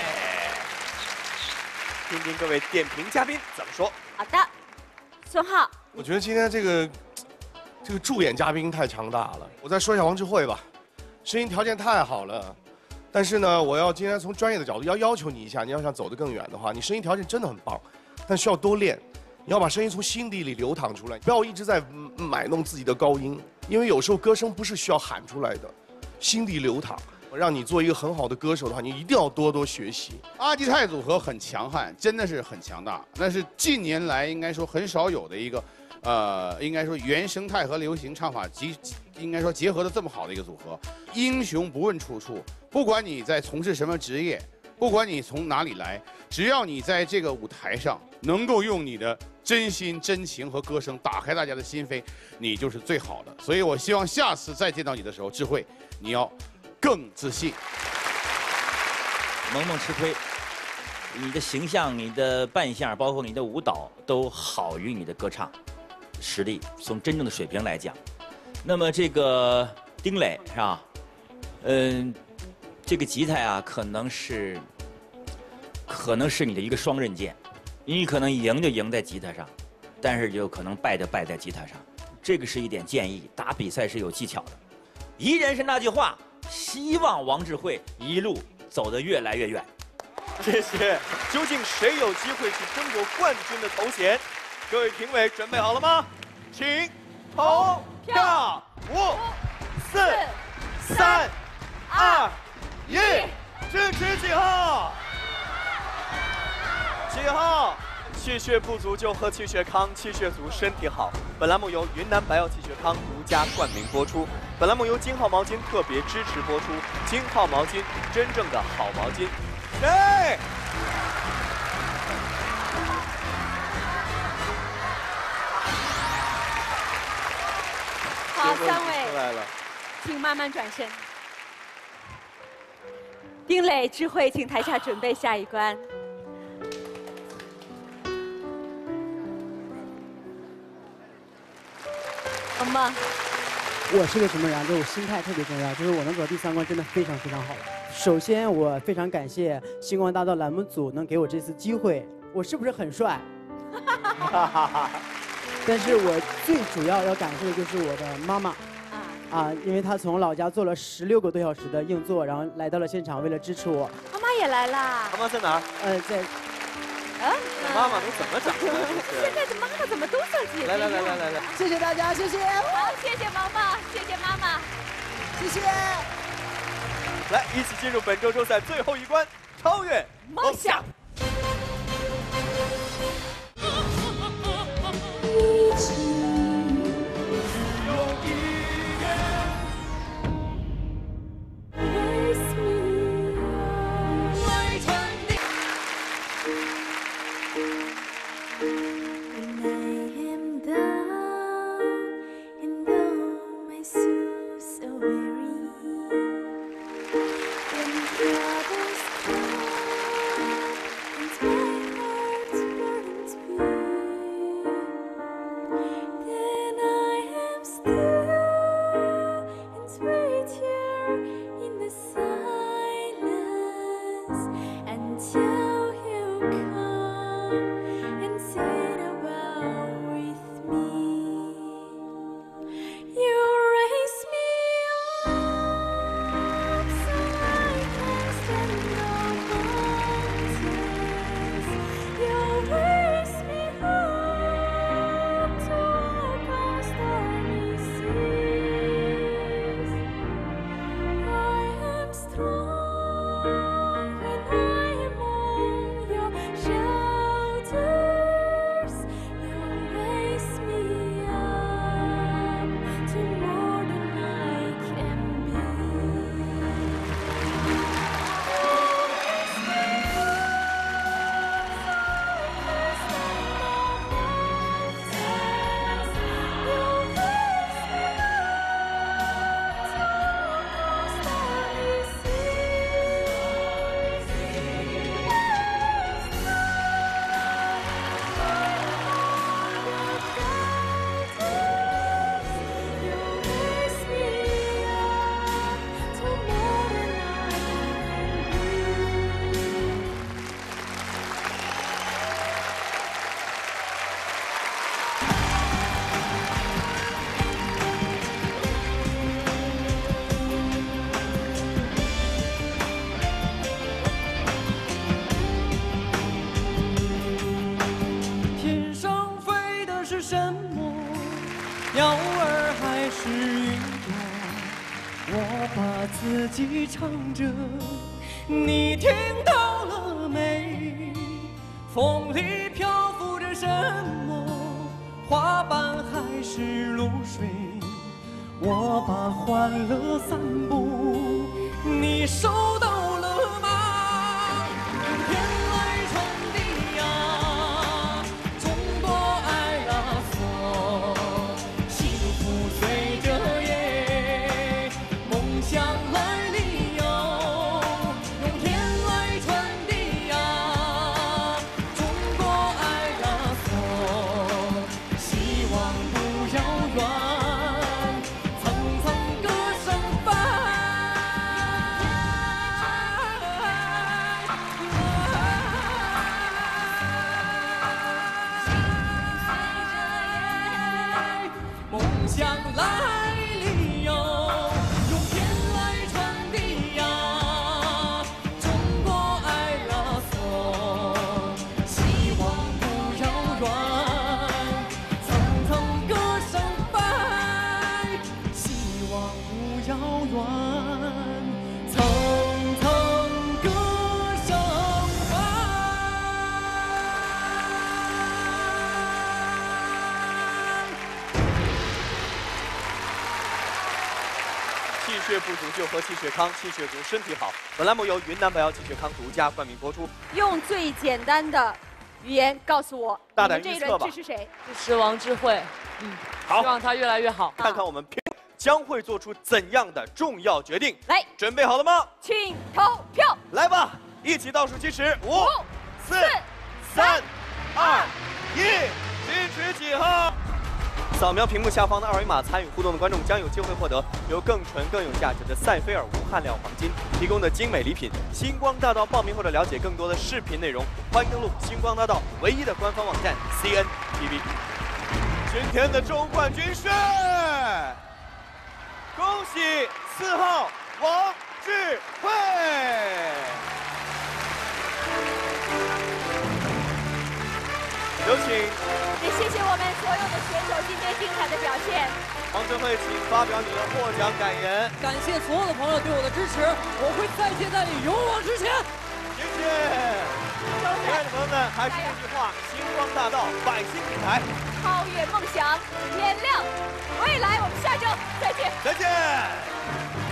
听听各位点评嘉宾怎么说。 好的，孙浩。 我觉得今天这个这个助演嘉宾太强大了。我再说一下王智慧吧，声音条件太好了，但是呢，我要今天从专业的角度要要求你一下，你要想走得更远的话，你声音条件真的很棒，但需要多练。你要把声音从心底里流淌出来，不要一直在买弄自己的高音，因为有时候歌声不是需要喊出来的，心底流淌。让你做一个很好的歌手的话，你一定要多多学习。 阿基泰组合很强悍，真的是很强大，那是近年来应该说很少有的一个，呃，应该说原生态和流行唱法结，应该说结合的这么好的一个组合。英雄不问出处，不管你在从事什么职业，不管你从哪里来，只要你在这个舞台上能够用你的真心真情和歌声打开大家的心扉，你就是最好的。所以我希望下次再见到你的时候，智慧，你要更自信。 萌萌吃亏，你的形象、你的扮相，包括你的舞蹈，都好于你的歌唱实力。从真正的水平来讲，那么这个丁磊是吧？嗯，这个吉他呀，可能是可能是你的一个双刃剑，你可能赢就赢在吉他上，但是就可能败就败在吉他上。这个是一点建议，打比赛是有技巧的。依然是那句话。希望王智慧一路走得越来越远。 谢谢。究竟谁有机会去争夺冠军的头衔？各位评委准备好了吗？请投票。五、四、三、二、一，支持几号？几号？气血不足就喝气血康，气血足身体好。本栏目由云南白药气血康独家冠名播出。本栏目由金浩毛巾特别支持播出。金浩毛巾，真正的好毛巾。哎！ 好，三位出来了， 请慢慢转身。丁磊、智慧，请台下准备下一关。好吗？ 我是个什么人？就是我心态特别重要，就是我能走到第三关，真的非常非常好了。首先，我非常感谢星光大道栏目组能给我这次机会。我是不是很帅？但是我最主要要感谢的就是我的妈妈，啊，因为她从老家坐了十六个多小时的硬座，然后来到了现场，为了支持我。 妈妈也来啦。 妈妈在哪儿？ 呃，在。 啊？ 妈妈能怎么长的？ 现在的妈妈怎么都像姐姐？ 来来来来来来， 谢谢大家，谢谢。 好，谢谢妈妈，谢谢妈妈， 谢谢。 来，一起进入本周周赛最后一关，超越梦想。 鸟儿还是云朵，我把自己唱着，你听到了没？风里漂浮着什么？花瓣还是露水？我把欢乐散布，你收到了吗？天来传递呀，众多爱拉索，幸福随着夜，梦想来临哟，用天来传递呀，众多爱拉索，希望不遥远。想来临哟，用天来传递呀，中国爱拉索，希望不遥远，层层歌声拜，希望不遥远，层层歌声气血不足就喝气血康，气血足身体好。本栏目由云南白药气血康独家冠名播出。 用最简单的语言告诉我， 大胆你们预测吧这一轮支持谁？ 支持王智慧，嗯， 好， 希望她越来越好。 看看我们评将会做出怎样的重要决定。 来， 准备好了吗？ 请投票。 来吧，一起倒数计时，五、四、三、二、一，支持几号？扫描屏幕下方的二维码，参与互动的观众将有机会获得由更纯更有价值的赛菲尔无含量黄金提供的精美礼品。星光大道报名或者了解更多的视频内容，欢迎登录星光大道唯一的官方网站 C N T V。今天的周冠军是，恭喜四号王智慧。有请。 也谢谢我们所有的选手今天精彩的表现。 王智慧，请发表你的获奖感言。 感谢所有的朋友对我的支持，我会再接再厉，勇往直前。 谢谢。亲爱的朋友们，还是那句话，星光大道，百姓舞台， 超越梦想，点亮未来。我们下周再见。 再见。